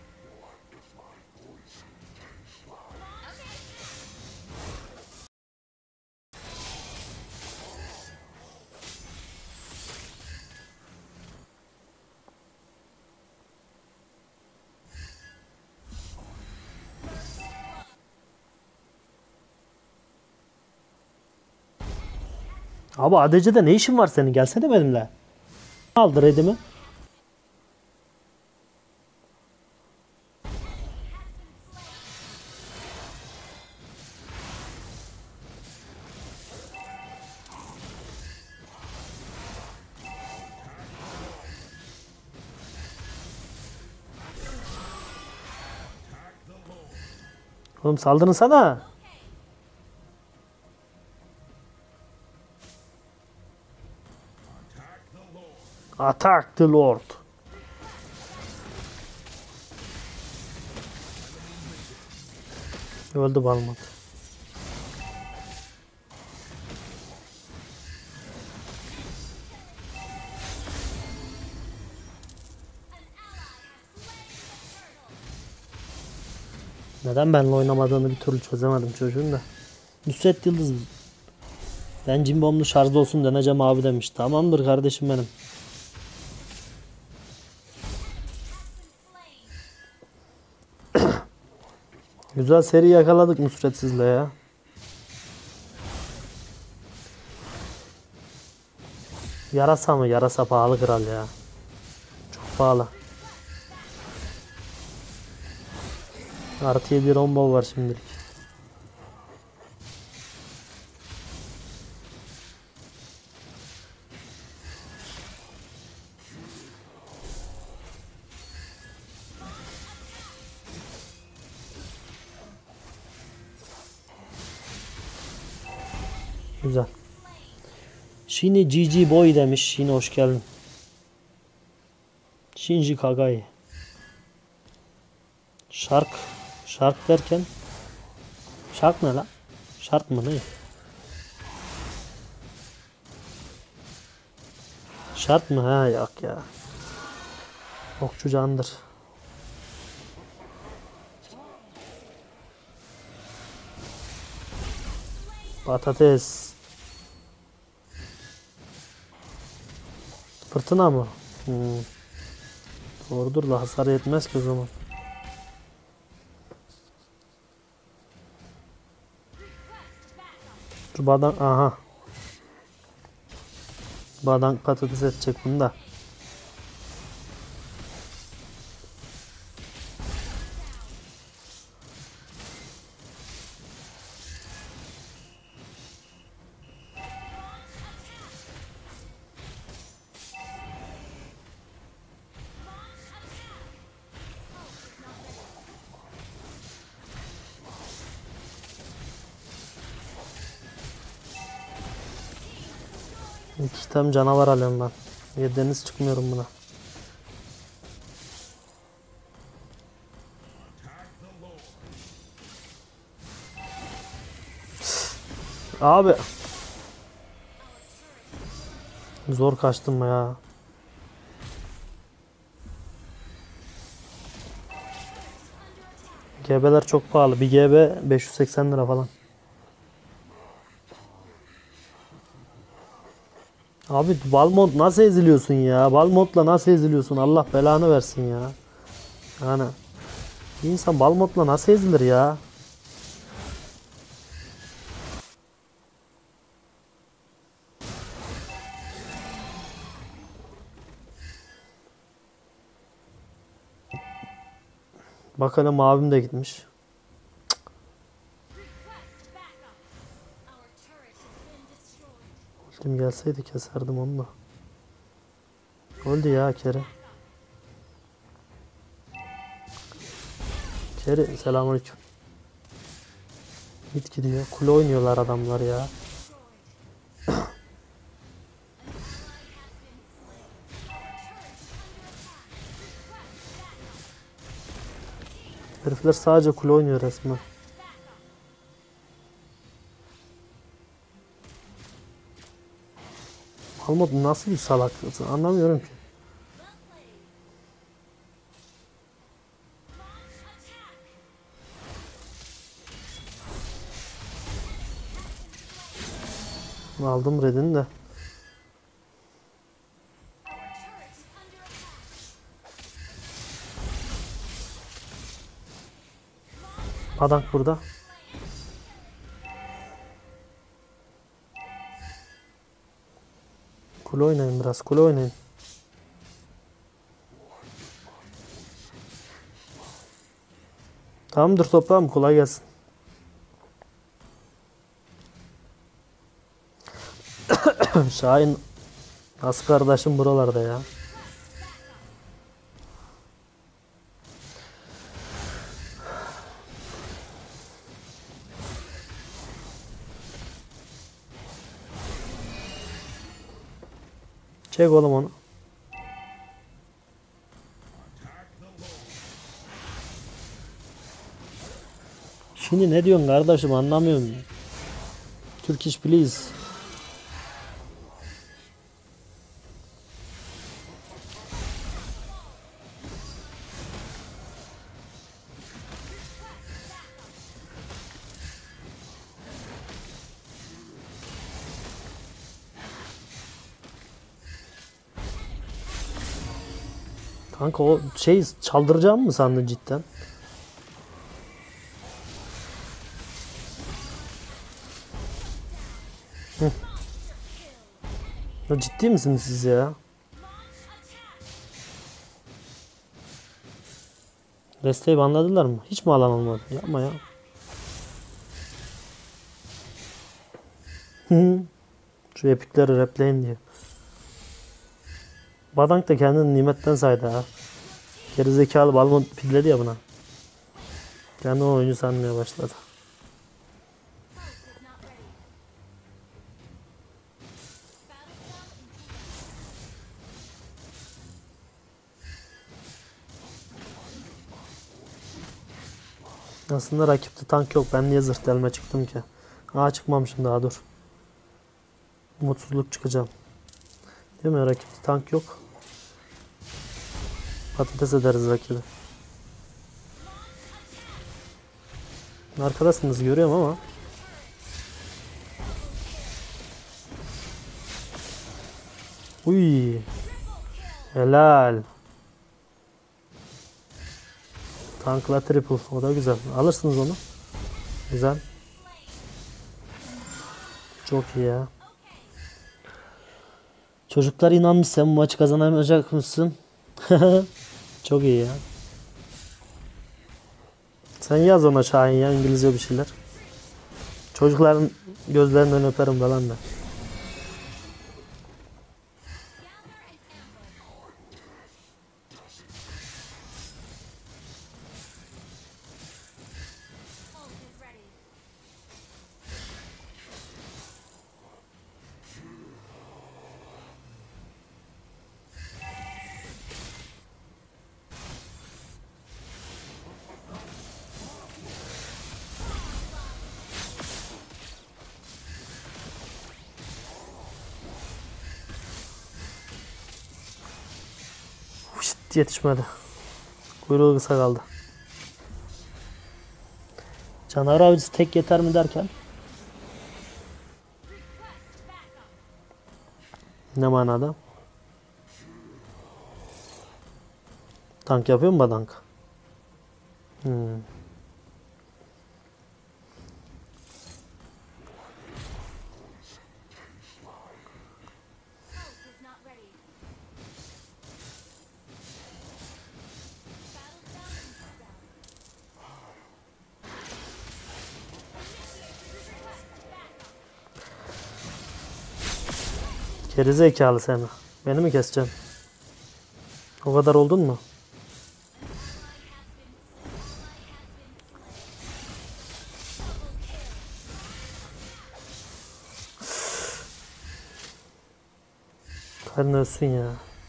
Abi ADC'de ne işin var senin? Gelsene benimle. Aldı redimi. Oğlum saldırın sana. Attack the Lord. Öldü Balmont. Neden benimle oynamadığını bir türlü çözemedim çocuğun da. Nusret Yıldız. Ben Cimbomlu şarjda olsun deneyeceğim abi demiş. Tamamdır kardeşim benim. Güzel seri yakaladık Nusret sizle ya. Yarasa mı? Yarasa pahalı kral ya. Çok pahalı. Artı 7 rombo var şimdilik. Güzel. Shinji GG Boy demiş. Shinji hoş geldin. Shinji Kagai. Şark derken şark ne la? Şark mı ne? Şart mı? Ha yok ya. Okçu candır. Patates. Fırtına mı? Doğrudur da hasar yetmez ki o zaman. Şu badang, aha. Badang patates edecek bunu da. İki tane canavar alıyorum ben. Yedeniz çıkmıyorum buna. Abi. Zor kaçtım ya. GB'ler çok pahalı. Bir GB 580 lira falan. Abi Balmont nasıl eziliyorsun ya? Balmont'la nasıl eziliyorsun? Allah belanı versin ya. Yani bir insan Balmont'la nasıl ezilir ya? Bak hele mavim de gitmiş. Ultim gelseydi keserdim onu da. Öldü ya Keri. Keri selamünaleyküm. Git gidiyor. Kule oynuyorlar adamlar ya. Herifler sadece kule oynuyor resmen. Balmont nasıl bir salak? Anlamıyorum ki. Aldım redini de. Adam burada. Kule oynayın biraz. Kule oynayın. Tamamdır toprağım. Kolay gelsin. Şahin nasıl kardeşim buralarda ya? Çek oğlum onu. Fini ne diyorsun kardeşim, anlamıyorum. Turkish please. Kanka o şey çaldıracağım mı sandın cidden? Hı. Ya ciddi misiniz siz ya? Desteği banladılar mı? Hiç mi alan olmadı? Yapma ya. Şu epikleri repleyin diye. Badank da kendini nimetten saydı ha. Gerizekalı balmon pidledi ya buna. Kendini oyuncu sanmaya başladı. Aslında rakipte tank yok. Ben niye zırh delme çıktım ki? Aa, çıkmamışım daha, dur. Umutsuzluk çıkacağım. Değil mi? Rakipte tank yok. Patates ederiz rakibi. Arkadasınız görüyorum ama. Uy. Helal. Tankla triple. O da güzel. Alırsınız onu. Güzel. Çok iyi ya. Çocuklar inanmış, sen bu maçı kazanamayacak mısın? Çok iyi ya. Sen yaz ona Şahin ya, İngilizce bir şeyler. Çocukların gözlerinden öperim falan da. Ult is ready. Fışt, yetişmedi. Kuyruğu kısa kaldı. Canavar avcısı tek yeter mi derken? Ne manada? Tank yapıyor mu badank? Ult is not ready. Geri zekalı seni. Beni mi keseceksin? O kadar oldun mu? Karın ölsün ya.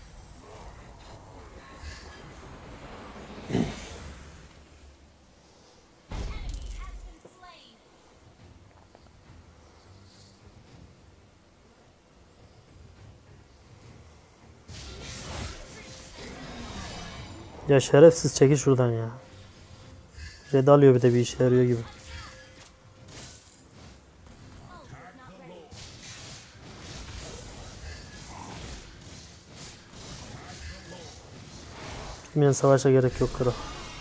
Slain. Ya şerefsiz, çekil şuradan ya. Red alıyor bir de, bir işe yarıyor gibi. Ult is not ready. Bitmeyen savaşa gerek yok kral.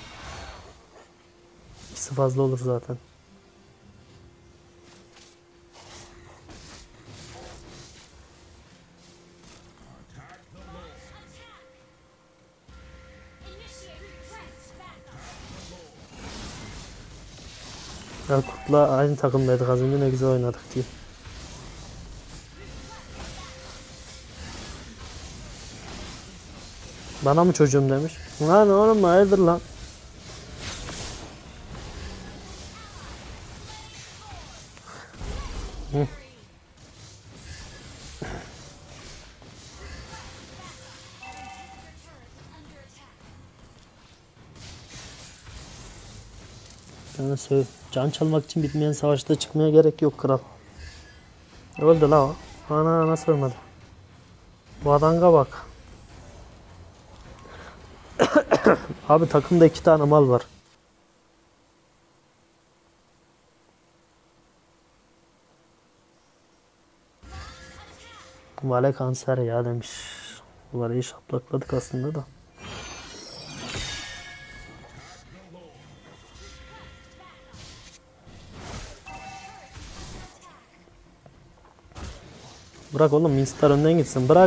İkisi fazla olur zaten. Initiate request backup. Ya Kurt'la aynı takımdaydık az önce, ne güzel oynadık diye. Bana mı çocuğum demiş. Lan oğlum hayırdır lan. Hı. Under attack. Yani Can çalmak için bitmeyen savaşta çıkmaya gerek yok kral. Öldü la o. Ana nasıl ölmedi? Bu adanga bak. Abi takımda 2 tane mal var. Vale kanser ya demiş. Vale'yi şaplakladık aslında da. Bırak oğlum, Minstar önden gitsin, bırak.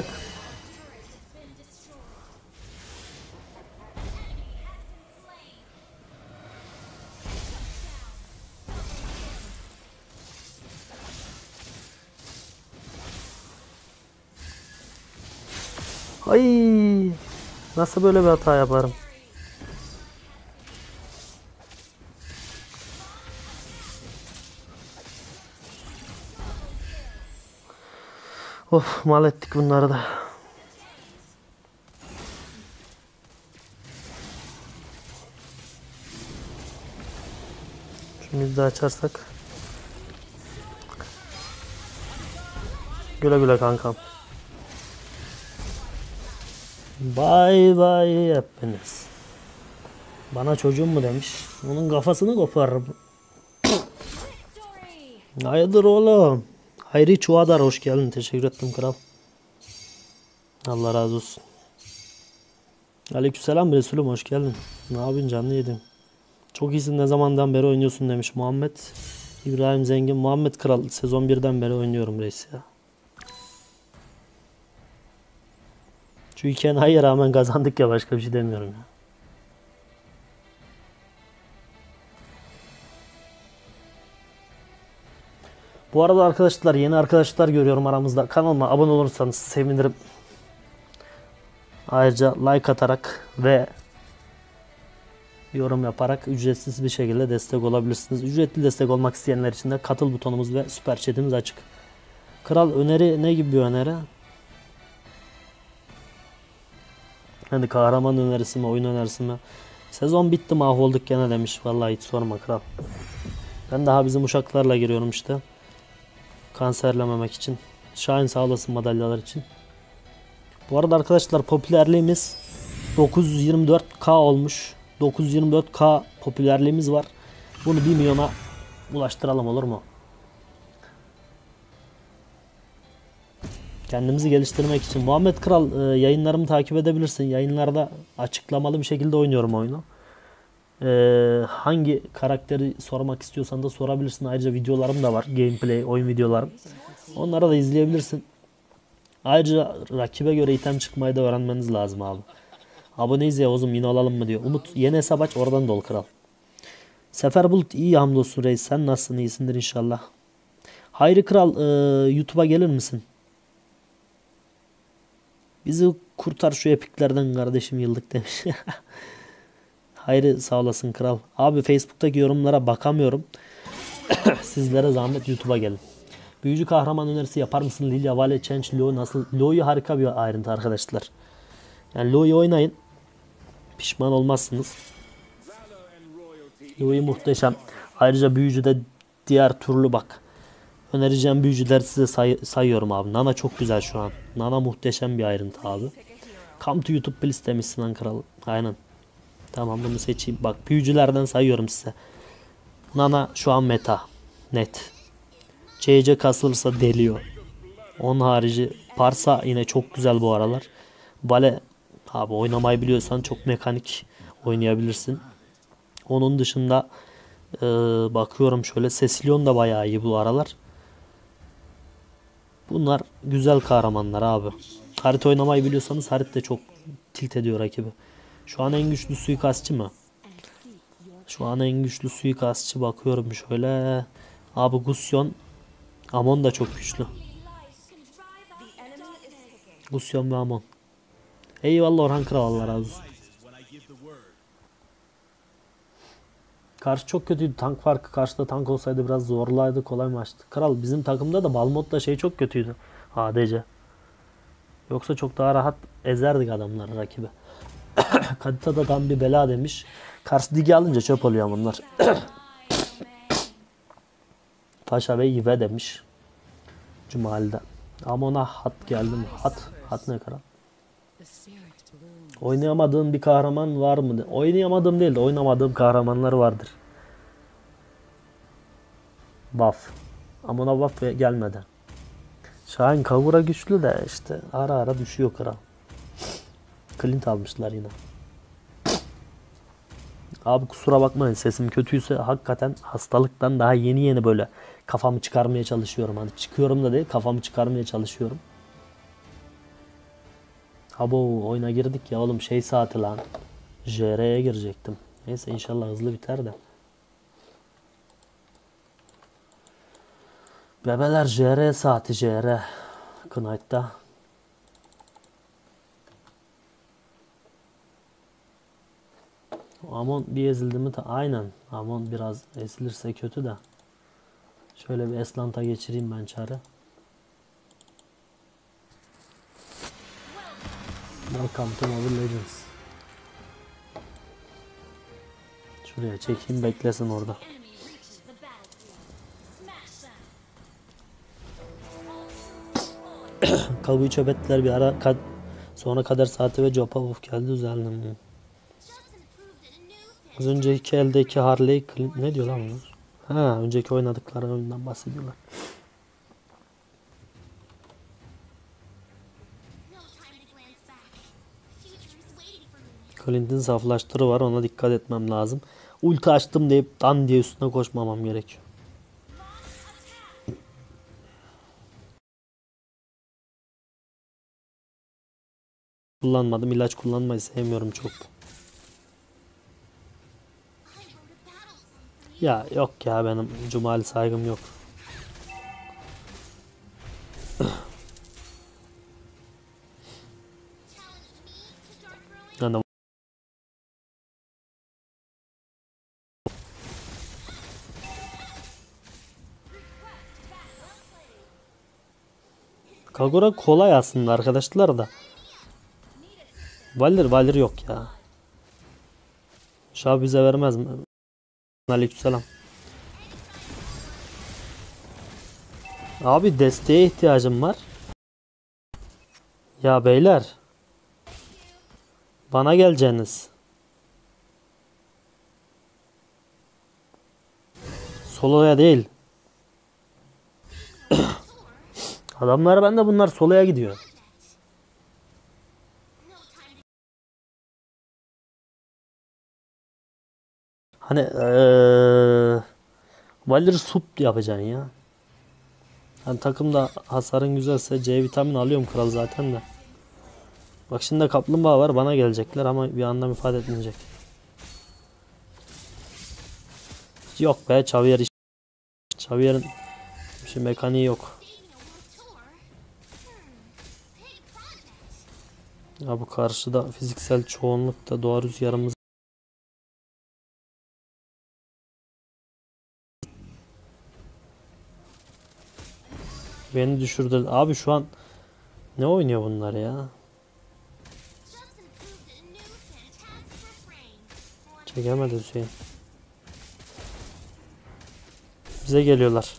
Ay, nasıl böyle bir hata yaparım? Of, mal ettik bunları da. Şunu de açarsak. Güle güle kankam. Bay bay hepiniz. Bana çocuğum mu demiş. Onun kafasını koparırım. Hayırdır oğlum. Hayri Çuadar hoş geldin. Teşekkür ettim kral. Allah razı olsun. Aleykümselam Resulüm, hoş geldin. Ne yapıyorsun canlı yedim. Çok iyisin, ne zamandan beri oynuyorsun demiş Muhammed. İbrahim Zengin. Muhammed kral, sezon 1'den beri oynuyorum reis ya. Şu iki enayiye rağmen kazandık ya, başka bir şey demiyorum ya. Bu arada arkadaşlar, yeni arkadaşlar görüyorum aramızda. Kanalıma abone olursanız sevinirim. Ayrıca like atarak ve yorum yaparak ücretsiz bir şekilde destek olabilirsiniz. Ücretli destek olmak isteyenler için de katıl butonumuz ve süper chatimiz açık. Kral, öneri ne gibi bir öneri? Hani kahraman önerisi mi, oyun önerisi mi? Sezon bitti, mahvolduk gene demiş. Vallahi hiç sorma kral. Ben daha bizim uşaklarla giriyorum işte. Kanserlememek için. Şahin sağ olasın madalyalar için. Bu arada arkadaşlar, popülerliğimiz 924k olmuş. 924k popülerliğimiz var. Bunu 1 milyona ulaştıralım, olur mu? Kendimizi geliştirmek için. Muhammed Kral, yayınlarımı takip edebilirsin. Yayınlarda açıklamalı bir şekilde oynuyorum oyunu. Hangi karakteri sormak istiyorsan da sorabilirsin. Ayrıca videolarım da var. Gameplay, oyun videolarım. Onları da izleyebilirsin. Ayrıca rakibe göre item çıkmayı da öğrenmeniz lazım abi. Aboneyiz ya Ozum, yine olalım mı diyor. Umut, yeni hesap aç, oradan dol kral. Sefer Bulut, iyi hamdolsun reis. Sen nasılsın? İyisindir inşallah. Hayri Kral, YouTube'a gelir misin? Bizi kurtar şu epiklerden kardeşim, yıldık demiş. Hayri sağ olasın kral. Abi Facebook'taki yorumlara bakamıyorum. Sizlere zahmet YouTube'a gelin. Büyücü kahraman önerisi yapar mısın? Lilia, Vale, Change, Lo nasıl? Lo'yu harika bir ayrıntı arkadaşlar. Yani Lo'yu oynayın. Pişman olmazsınız. Lo'yu muhteşem. Ayrıca büyücüde diğer türlü bak. Önereceğim büyücüler size sayıyorum abi. Nana çok güzel şu an. Nana muhteşem bir ayrıntı abi. Come to YouTube please demişsin lan kral. Aynen. Tamam, bunu seçeyim. Bak, büyücülerden sayıyorum size. Nana şu an meta. Net. CC kasılırsa deliyor. Onun harici Parsa yine çok güzel bu aralar. Vale abi, oynamayı biliyorsan çok mekanik oynayabilirsin. Onun dışında bakıyorum şöyle, Cecilion da bayağı iyi bu aralar. Bunlar güzel kahramanlar abi. Harit oynamayı biliyorsanız Harit de çok tilt ediyor rakibi. Şu an en güçlü suikastçı mı? Şu an en güçlü suikastçı bakıyorum şöyle. Abi Gusyon. Amon da çok güçlü. Gusyon ve Amon. Eyvallah Orhan Kral, Allah razı olsun. Karşı çok kötüydü. Tank farkı, karşıda tank olsaydı biraz zorlaydı, kolay maçtı. Kral, bizim takımda da Balmot'la şey çok kötüydü. ADC. Yoksa çok daha rahat ezerdik adamları, rakibi. Kadita da tam bir bela demiş. Karşı digi alınca çöp oluyor bunlar. Paşa Bey yive demiş. Cumali'de. Ama ona hat geldim. Hat ne kral? The spirit blooms. Oynayamadığın bir kahraman var mı? Oynayamadığım değil de oynamadığım kahramanlar vardır. Buff. Ama ona buff gelmedi. Şahin Kagura güçlü de işte ara ara düşüyor kral. Clint almışlar yine. Abi kusura bakmayın sesim kötüyse hakikaten hastalıktan daha yeni böyle kafamı çıkarmaya çalışıyorum. Hani çıkıyorum da değil kafamı çıkarmaya çalışıyorum. Abo oyuna girdik ya oğlum şey saati lan. JR'ye girecektim. Neyse inşallah hızlı biter de. Bebeler JR saati JR. Knight'ta. Amon bir ezildi mi? Aynen. Amon biraz ezilirse kötü de. Şöyle bir Eslant'a geçireyim ben çare. Welcome to Mobile Legends. Şuraya çekeyim beklesin orada. Enemy reaches the battlefield. Smash them. Kabuğu çöp ettiler bir ara. Sonra Kader Saati ve Jopavov geldi düzeldim. Justin approved a new Az önceki eldeki Harley ne diyor lan bunlar? Ha önceki oynadıkları oyundan bahsediyorlar. no time to glance back. The future is waiting for me. Clint'in saflaştırı var ona dikkat etmem lazım. Ulti açtım deyip dan diye üstüne koşmamam gerekiyor. Kullanmadım. İlaç kullanmayı sevmiyorum çok. I wrote a battle song for you. Ya yok ya benim Cumali saygım yok. Challenged me to start growing. Yani Kagura kolay aslında arkadaşlar da. Valir yok ya. Şah bize vermez mi? Aleykümselam. Abi desteğe ihtiyacım var. Ya beyler. Bana geleceğiniz. Solo'ya değil. Adamlar bende bunlar solo'ya gidiyor. No time to Hani Valir sup yapacaksın ya. Hani takımda hasarın güzelse C vitamin alıyorum kral zaten de. Bak şimdi kaplumbağa var bana gelecekler ama bir anlam ifade etmeyecek. Yok be Xavier Xavier'in bir şey mekaniği yok. saving a world tour. Big project. Ya bu karşıda fiziksel çoğunlukta doğa rüzgarımız. Beni düşürdü. Abi şu an ne oynuyor bunlar ya? Justin approved a new fantastic refrain. Çekemedi Hüseyin. Bize geliyorlar.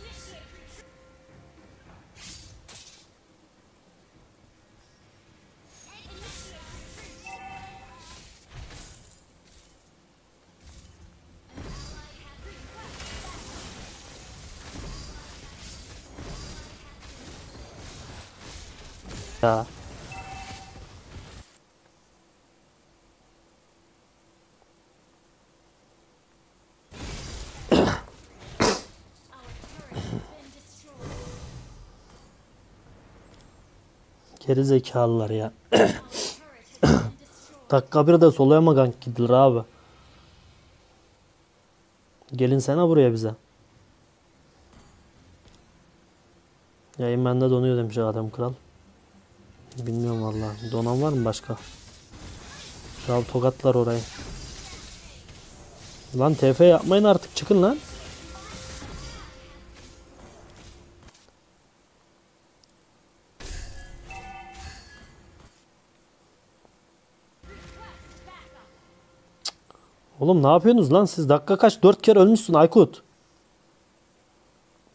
Ya. Geri zekalılar ya. Dakika bir de soloya mı gank gidilir abi? Gelin sana buraya bize. Yayın bende donuyor demiş Adem Kral. Bilmiyorum vallahi. Donan var mı başka? Ya tokatlar orayı. Lan TF yapmayın artık çıkın lan. Oğlum ne yapıyorsunuz lan siz? Dakika kaç? 4 kere ölmüşsün Aykut.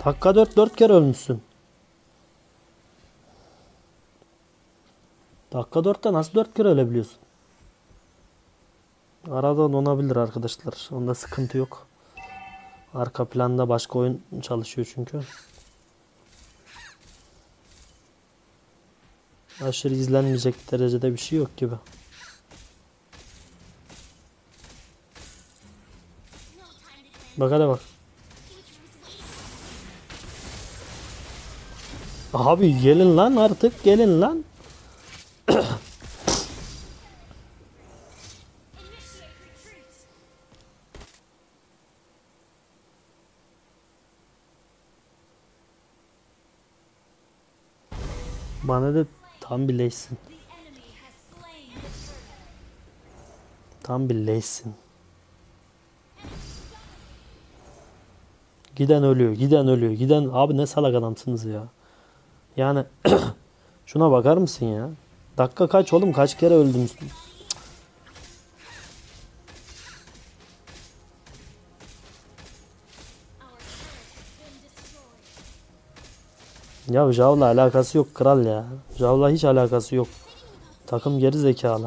Dakika 4 kere ölmüşsün. Dakika 4'te nasıl 4 kere ölebiliyorsun? Arada donabilir arkadaşlar. Onda sıkıntı yok. Arka planda başka oyun çalışıyor çünkü. Aşırı izlenmeyecek derecede bir şey yok gibi. Bak hadi bak. Abi gelin lan artık, gelin lan. Bana da tam bir leşsin. Tam bir leşsin. Giden ölüyor, giden ölüyor, giden... Abi ne salak adamsınız ya. Yani şuna bakar mısın ya? Dakika kaç oğlum? Kaç kere öldüm? Ya Jav'la alakası yok kral ya. Jav'la hiç alakası yok. Takım geri zekalı.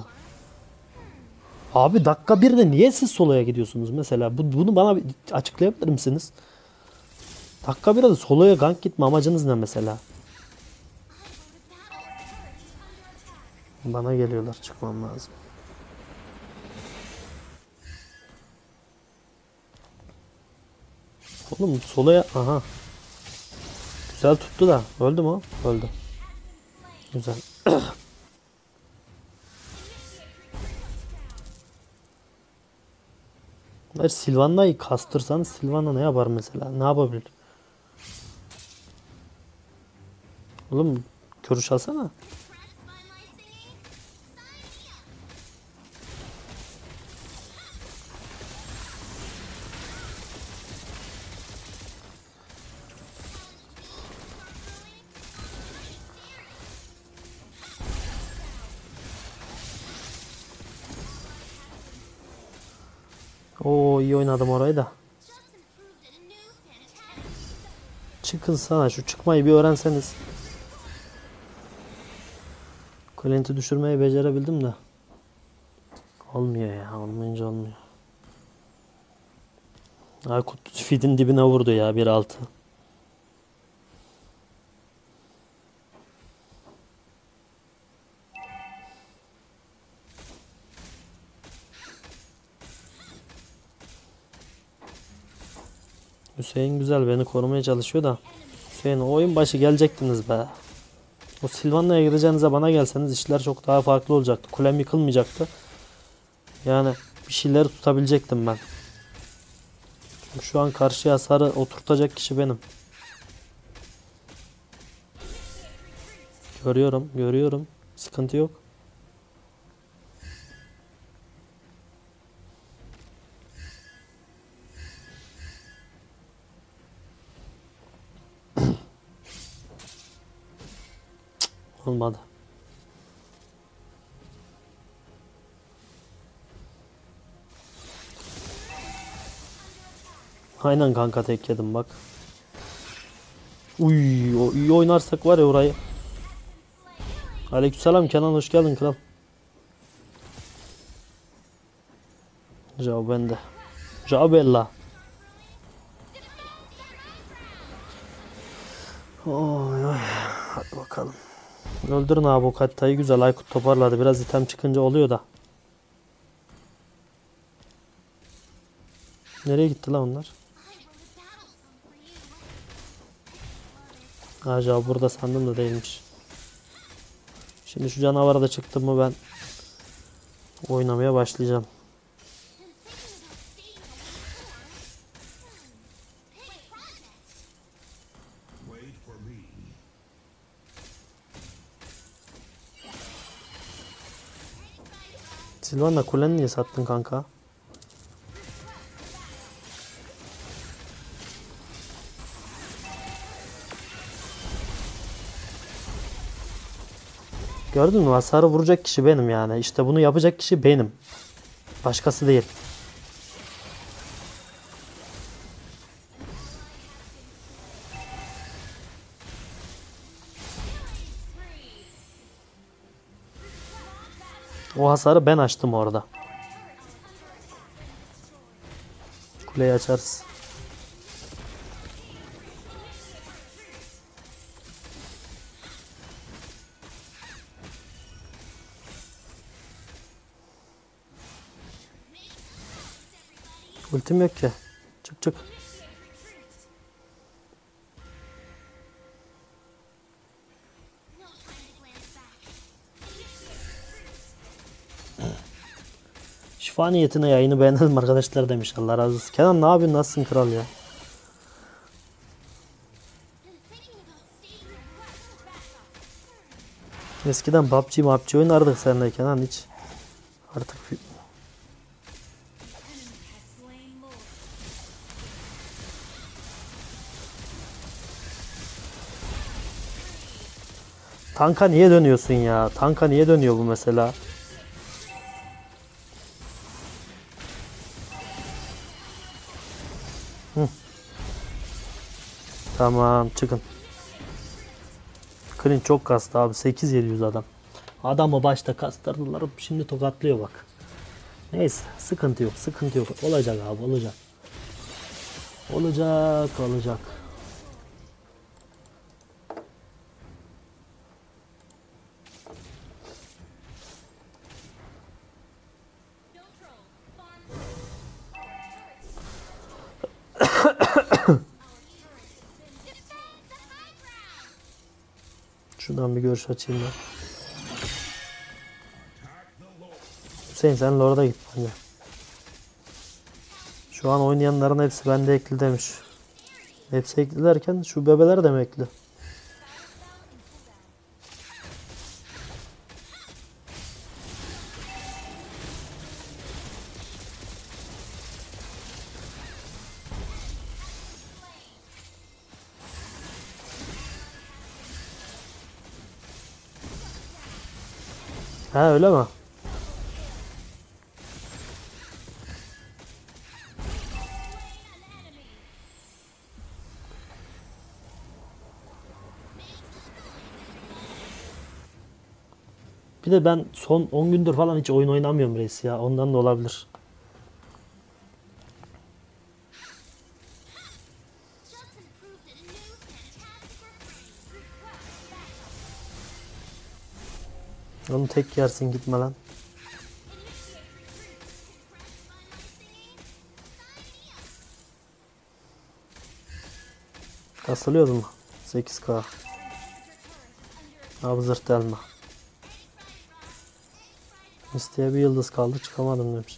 Abi dakika 1'de niye siz soloya gidiyorsunuz mesela? Bunu bana bir açıklayabilir misiniz? Dakika 1'de de soloya gank gitme amacınız ne mesela? Bana geliyorlar, çıkmam lazım. Oğlum soloya... Aha. Güzel tuttu da. Öldü mü o? Öldü. Güzel. Hayır, Sylvanna'yı kastırsanız Sylvanna ne yapar mesela? Ne yapabilir? Oğlum görüş alsana. Oo, iyi oynadım orayı da. Çıkın sana, şu çıkmayı bir öğrenseniz. Clint'i düşürmeyi becerebildim de. Olmuyor ya, olmayınca olmuyor. Aykut feed'in dibine vurdu ya 1.6. Hüseyin güzel beni korumaya çalışıyor da. Hüseyin o oyun başı gelecektiniz be. O Sylvanna'ya gireceğinize bana gelseniz işler çok daha farklı olacaktı. Kulem yıkılmayacaktı. Yani bir şeyleri tutabilecektim ben. Çünkü şu an karşıya hasarı oturtacak kişi benim. Görüyorum, görüyorum. Sıkıntı yok. Olmadı. Aynen kanka, tek yedim bak. Uy, o iyi oynarsak var ya orayı. Aleykümselam Kenan, hoş geldin kral. Jao bende. Jao bella. Oy oy. Hadi bakalım. Öldürün abi o Katta'yı, güzel. Aykut toparladı. Biraz item çıkınca oluyor da. Nereye gitti lan onlar? Acaba burada sandım da değilmiş. Şimdi şu canavara da çıktım mı ben oynamaya başlayacağım. Sylvanna kuleni niye sattın kanka? Gördün mü? Hasarı vuracak kişi benim yani. İşte bunu yapacak kişi benim. Başkası değil. O hasarı ben açtım orada. Kuleyi açarız. Ultim yok ki. Çık çık. No time to glance back. Şifa niyetine yayını beğenelim arkadaşlar demiş. Allah razı olsun. Kenan ne yapıyorsun? Nasılsın kral ya? Thinking about seeing your quest back up. Eskiden PUBG oynardık seninle Kenan hiç. Artık slain Lord. tanka niye dönüyorsun ya? Tanka niye dönüyor bu mesela? Hı. Tamam çıkın. Clint çok kastı abi. 8700 adam. Adamı başta kastırdılar. Şimdi tokatlıyor bak. Neyse sıkıntı yok. Sıkıntı yok. Olacak abi olacak. Olacak. No troll. Farm. Defend the high ground. Şuradan bir görüş açayım ben. Hüseyin sen orada git bence. Şu an oynayanların hepsi bende ekli demiş. Hepsi ekli derken şu bebeler de mi ekli? Ha öyle mi? Bir de ben son 10 gündür falan hiç oyun oynamıyorum reis ya. Ondan da olabilir. Just improved a new fantastic refrain. Request back up. Onu tek yersin gitme lan. Initiate retreat. Impressed by my singing? Sign me up. Kasılıyoruz mu? 8K. Abi zırt elma. İsteye bir yıldız kaldı çıkamadım demiş.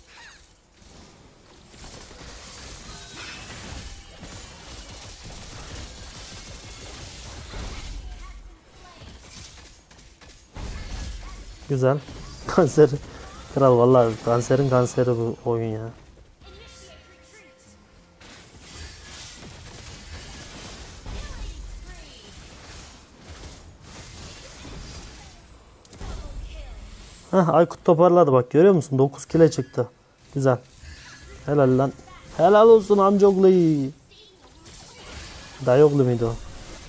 Güzel. Kanser. Kral vallahi kanserin kanseri bu oyun ya. Heh, Aykut toparladı bak görüyor musun? 9 kile çıktı. Güzel. Helal lan. Helal olsun amcaoğlu. Dayıoğlu muydu o?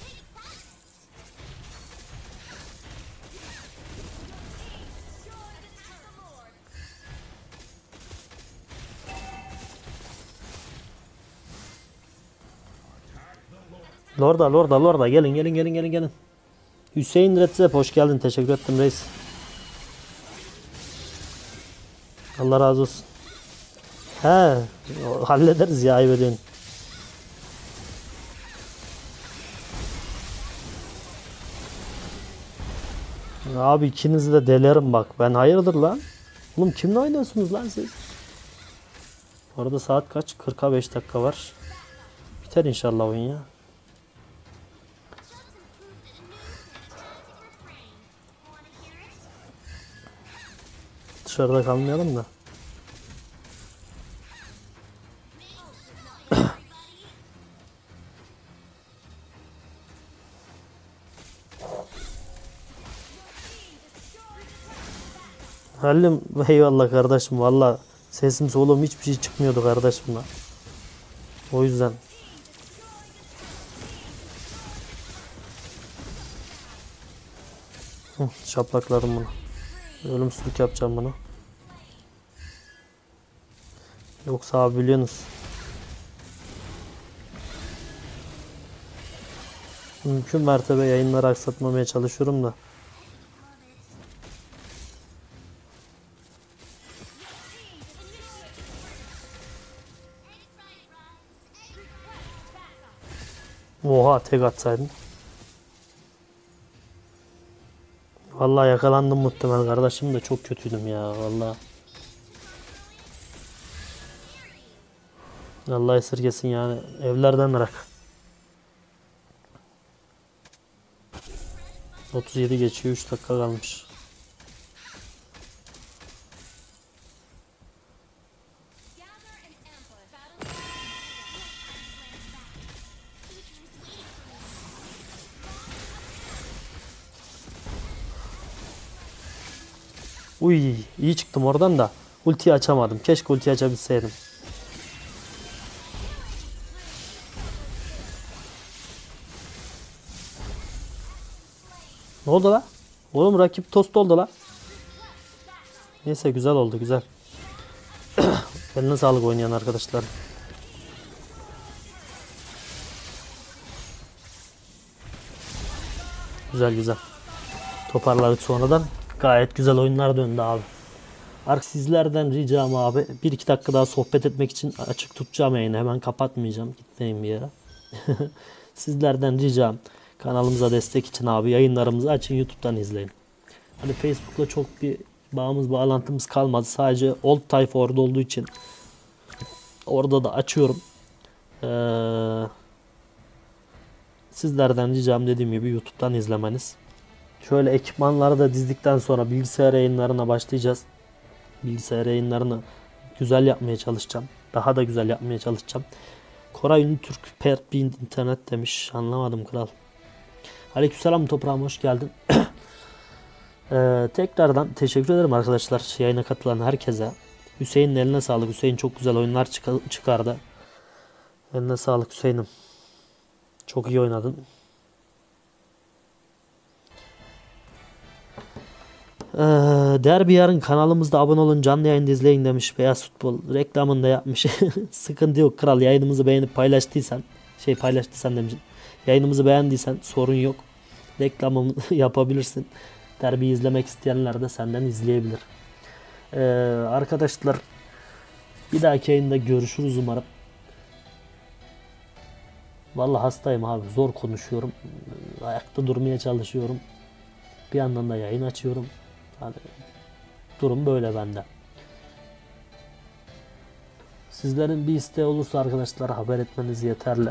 Lorda gelin. Hüseyin Retzep hoş geldin. Teşekkür ettim reis. Allah razı olsun. He, hallederiz ya ayıp ediyorsun. Abi ikinizi de delerim bak. Ben hayırdır lan? Oğlum kimle oynuyorsunuz lan siz? Bu arada saat kaç? 40'a 5 dakika var. Biter inşallah oyun ya. Dışarıda kalmayalım da. Halim eyvallah kardeşim valla sesim solum hiçbir şey çıkmıyordu kardeşim lan. O yüzden. Şaplakladım bunu. Ölümsüzlük yapacağım bunu. Yoksa abi biliyorsunuz. Mümkün mertebe yayınları aksatmamaya çalışıyorum da. Oha tek atsaydın. Vallahi yakalandım muhtemel kardeşim de çok kötüydüm ya vallahi. Allah esirgesin yani evlerden bırak. 37 geçiyor 3 dakika kalmış. Uy iyi çıktım oradan da ultiyi açamadım. Keşke ultiyi açabilseydim. Ne oldu la? Oğlum rakip tost oldu la. Neyse güzel oldu güzel. Eline sağlık oynayan arkadaşlar. Güzel güzel. Toparladık sonradan. Gayet güzel oyunlar döndü abi. Artık sizlerden ricam abi 1-2 dakika daha sohbet etmek için açık tutacağım yayını. Hemen kapatmayacağım. Gitmeyin bir yere. Sizlerden ricam kanalımıza destek için abi yayınlarımızı açın YouTube'dan izleyin. Hani Facebook'la çok bir bağlantımız kalmadı. Sadece old tayfa orada olduğu için orada da açıyorum. Sizlerden ricam dediğim gibi YouTube'dan izlemeniz. Şöyle ekipmanları da dizdikten sonra bilgisayar yayınlarına başlayacağız. Bilgisayar yayınlarını güzel yapmaya çalışacağım. Daha da güzel yapmaya çalışacağım. Koray Ünlü Türk Pert bir internet demiş. Anlamadım kral. Aleykümselam toprağım hoş geldin. Tekrardan teşekkür ederim arkadaşlar yayına katılan herkese. Hüseyin'in eline sağlık. Hüseyin çok güzel oyunlar çıkardı. Eline sağlık Hüseyin'im. Çok iyi oynadın. Derbi yarın kanalımızda abone olun canlı yayında izleyin demiş. Beyaz Futbol reklamını da yapmış. Sıkıntı yok kral, yayınımızı beğenip paylaştıysan demiş. Yayınımızı beğendiysen sorun yok. Reklamını yapabilirsin. Derbiyi izlemek isteyenler de senden izleyebilir. Arkadaşlar bir dahaki yayında görüşürüz umarım. Vallahi hastayım abi, zor konuşuyorum. Ayakta durmaya çalışıyorum. Bir yandan da yayın açıyorum. Hani durum böyle bende. Sizlerin bir isteği olursa arkadaşlar haber etmeniz yeterli.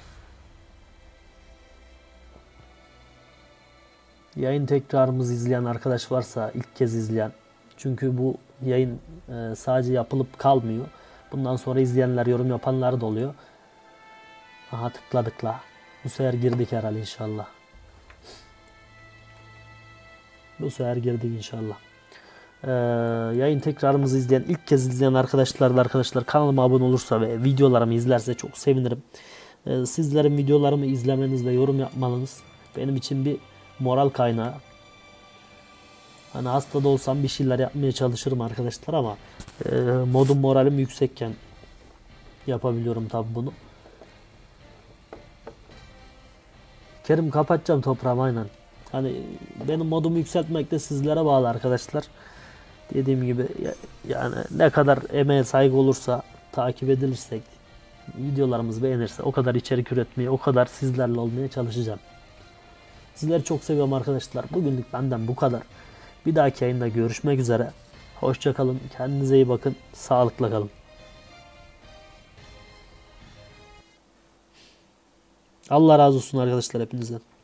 Yayın tekrarımızı izleyen arkadaş varsa, ilk kez izleyen. Çünkü bu yayın sadece yapılıp kalmıyor. Bundan sonra izleyenler, yorum yapanlar da oluyor. Aha tıkladık la. Bu sefer girdik herhalde inşallah. Bu sefer girdik inşallah. Yayın tekrarımızı izleyen, ilk kez izleyen arkadaşlar kanalıma abone olursa ve videolarımı izlerse çok sevinirim. Sizlerin videolarımı izlemeniz ve yorum yapmanız benim için bir moral kaynağı. Hani hasta da olsam bir şeyler yapmaya çalışırım arkadaşlar ama moralim yüksekken yapabiliyorum tabi bunu. Kerim kapatacağım toprağım aynen. Hani benim modumu yükseltmek de sizlere bağlı arkadaşlar. Dediğim gibi yani ne kadar emeğe saygı olursa, takip edilirsek, videolarımız beğenirse o kadar içerik üretmeye, o kadar sizlerle olmaya çalışacağım. Sizleri çok seviyorum arkadaşlar. Bugünlük benden bu kadar. Bir dahaki yayında görüşmek üzere. Hoşça kalın. Kendinize iyi bakın. Sağlıkla kalın. Allah razı olsun arkadaşlar hepinizden.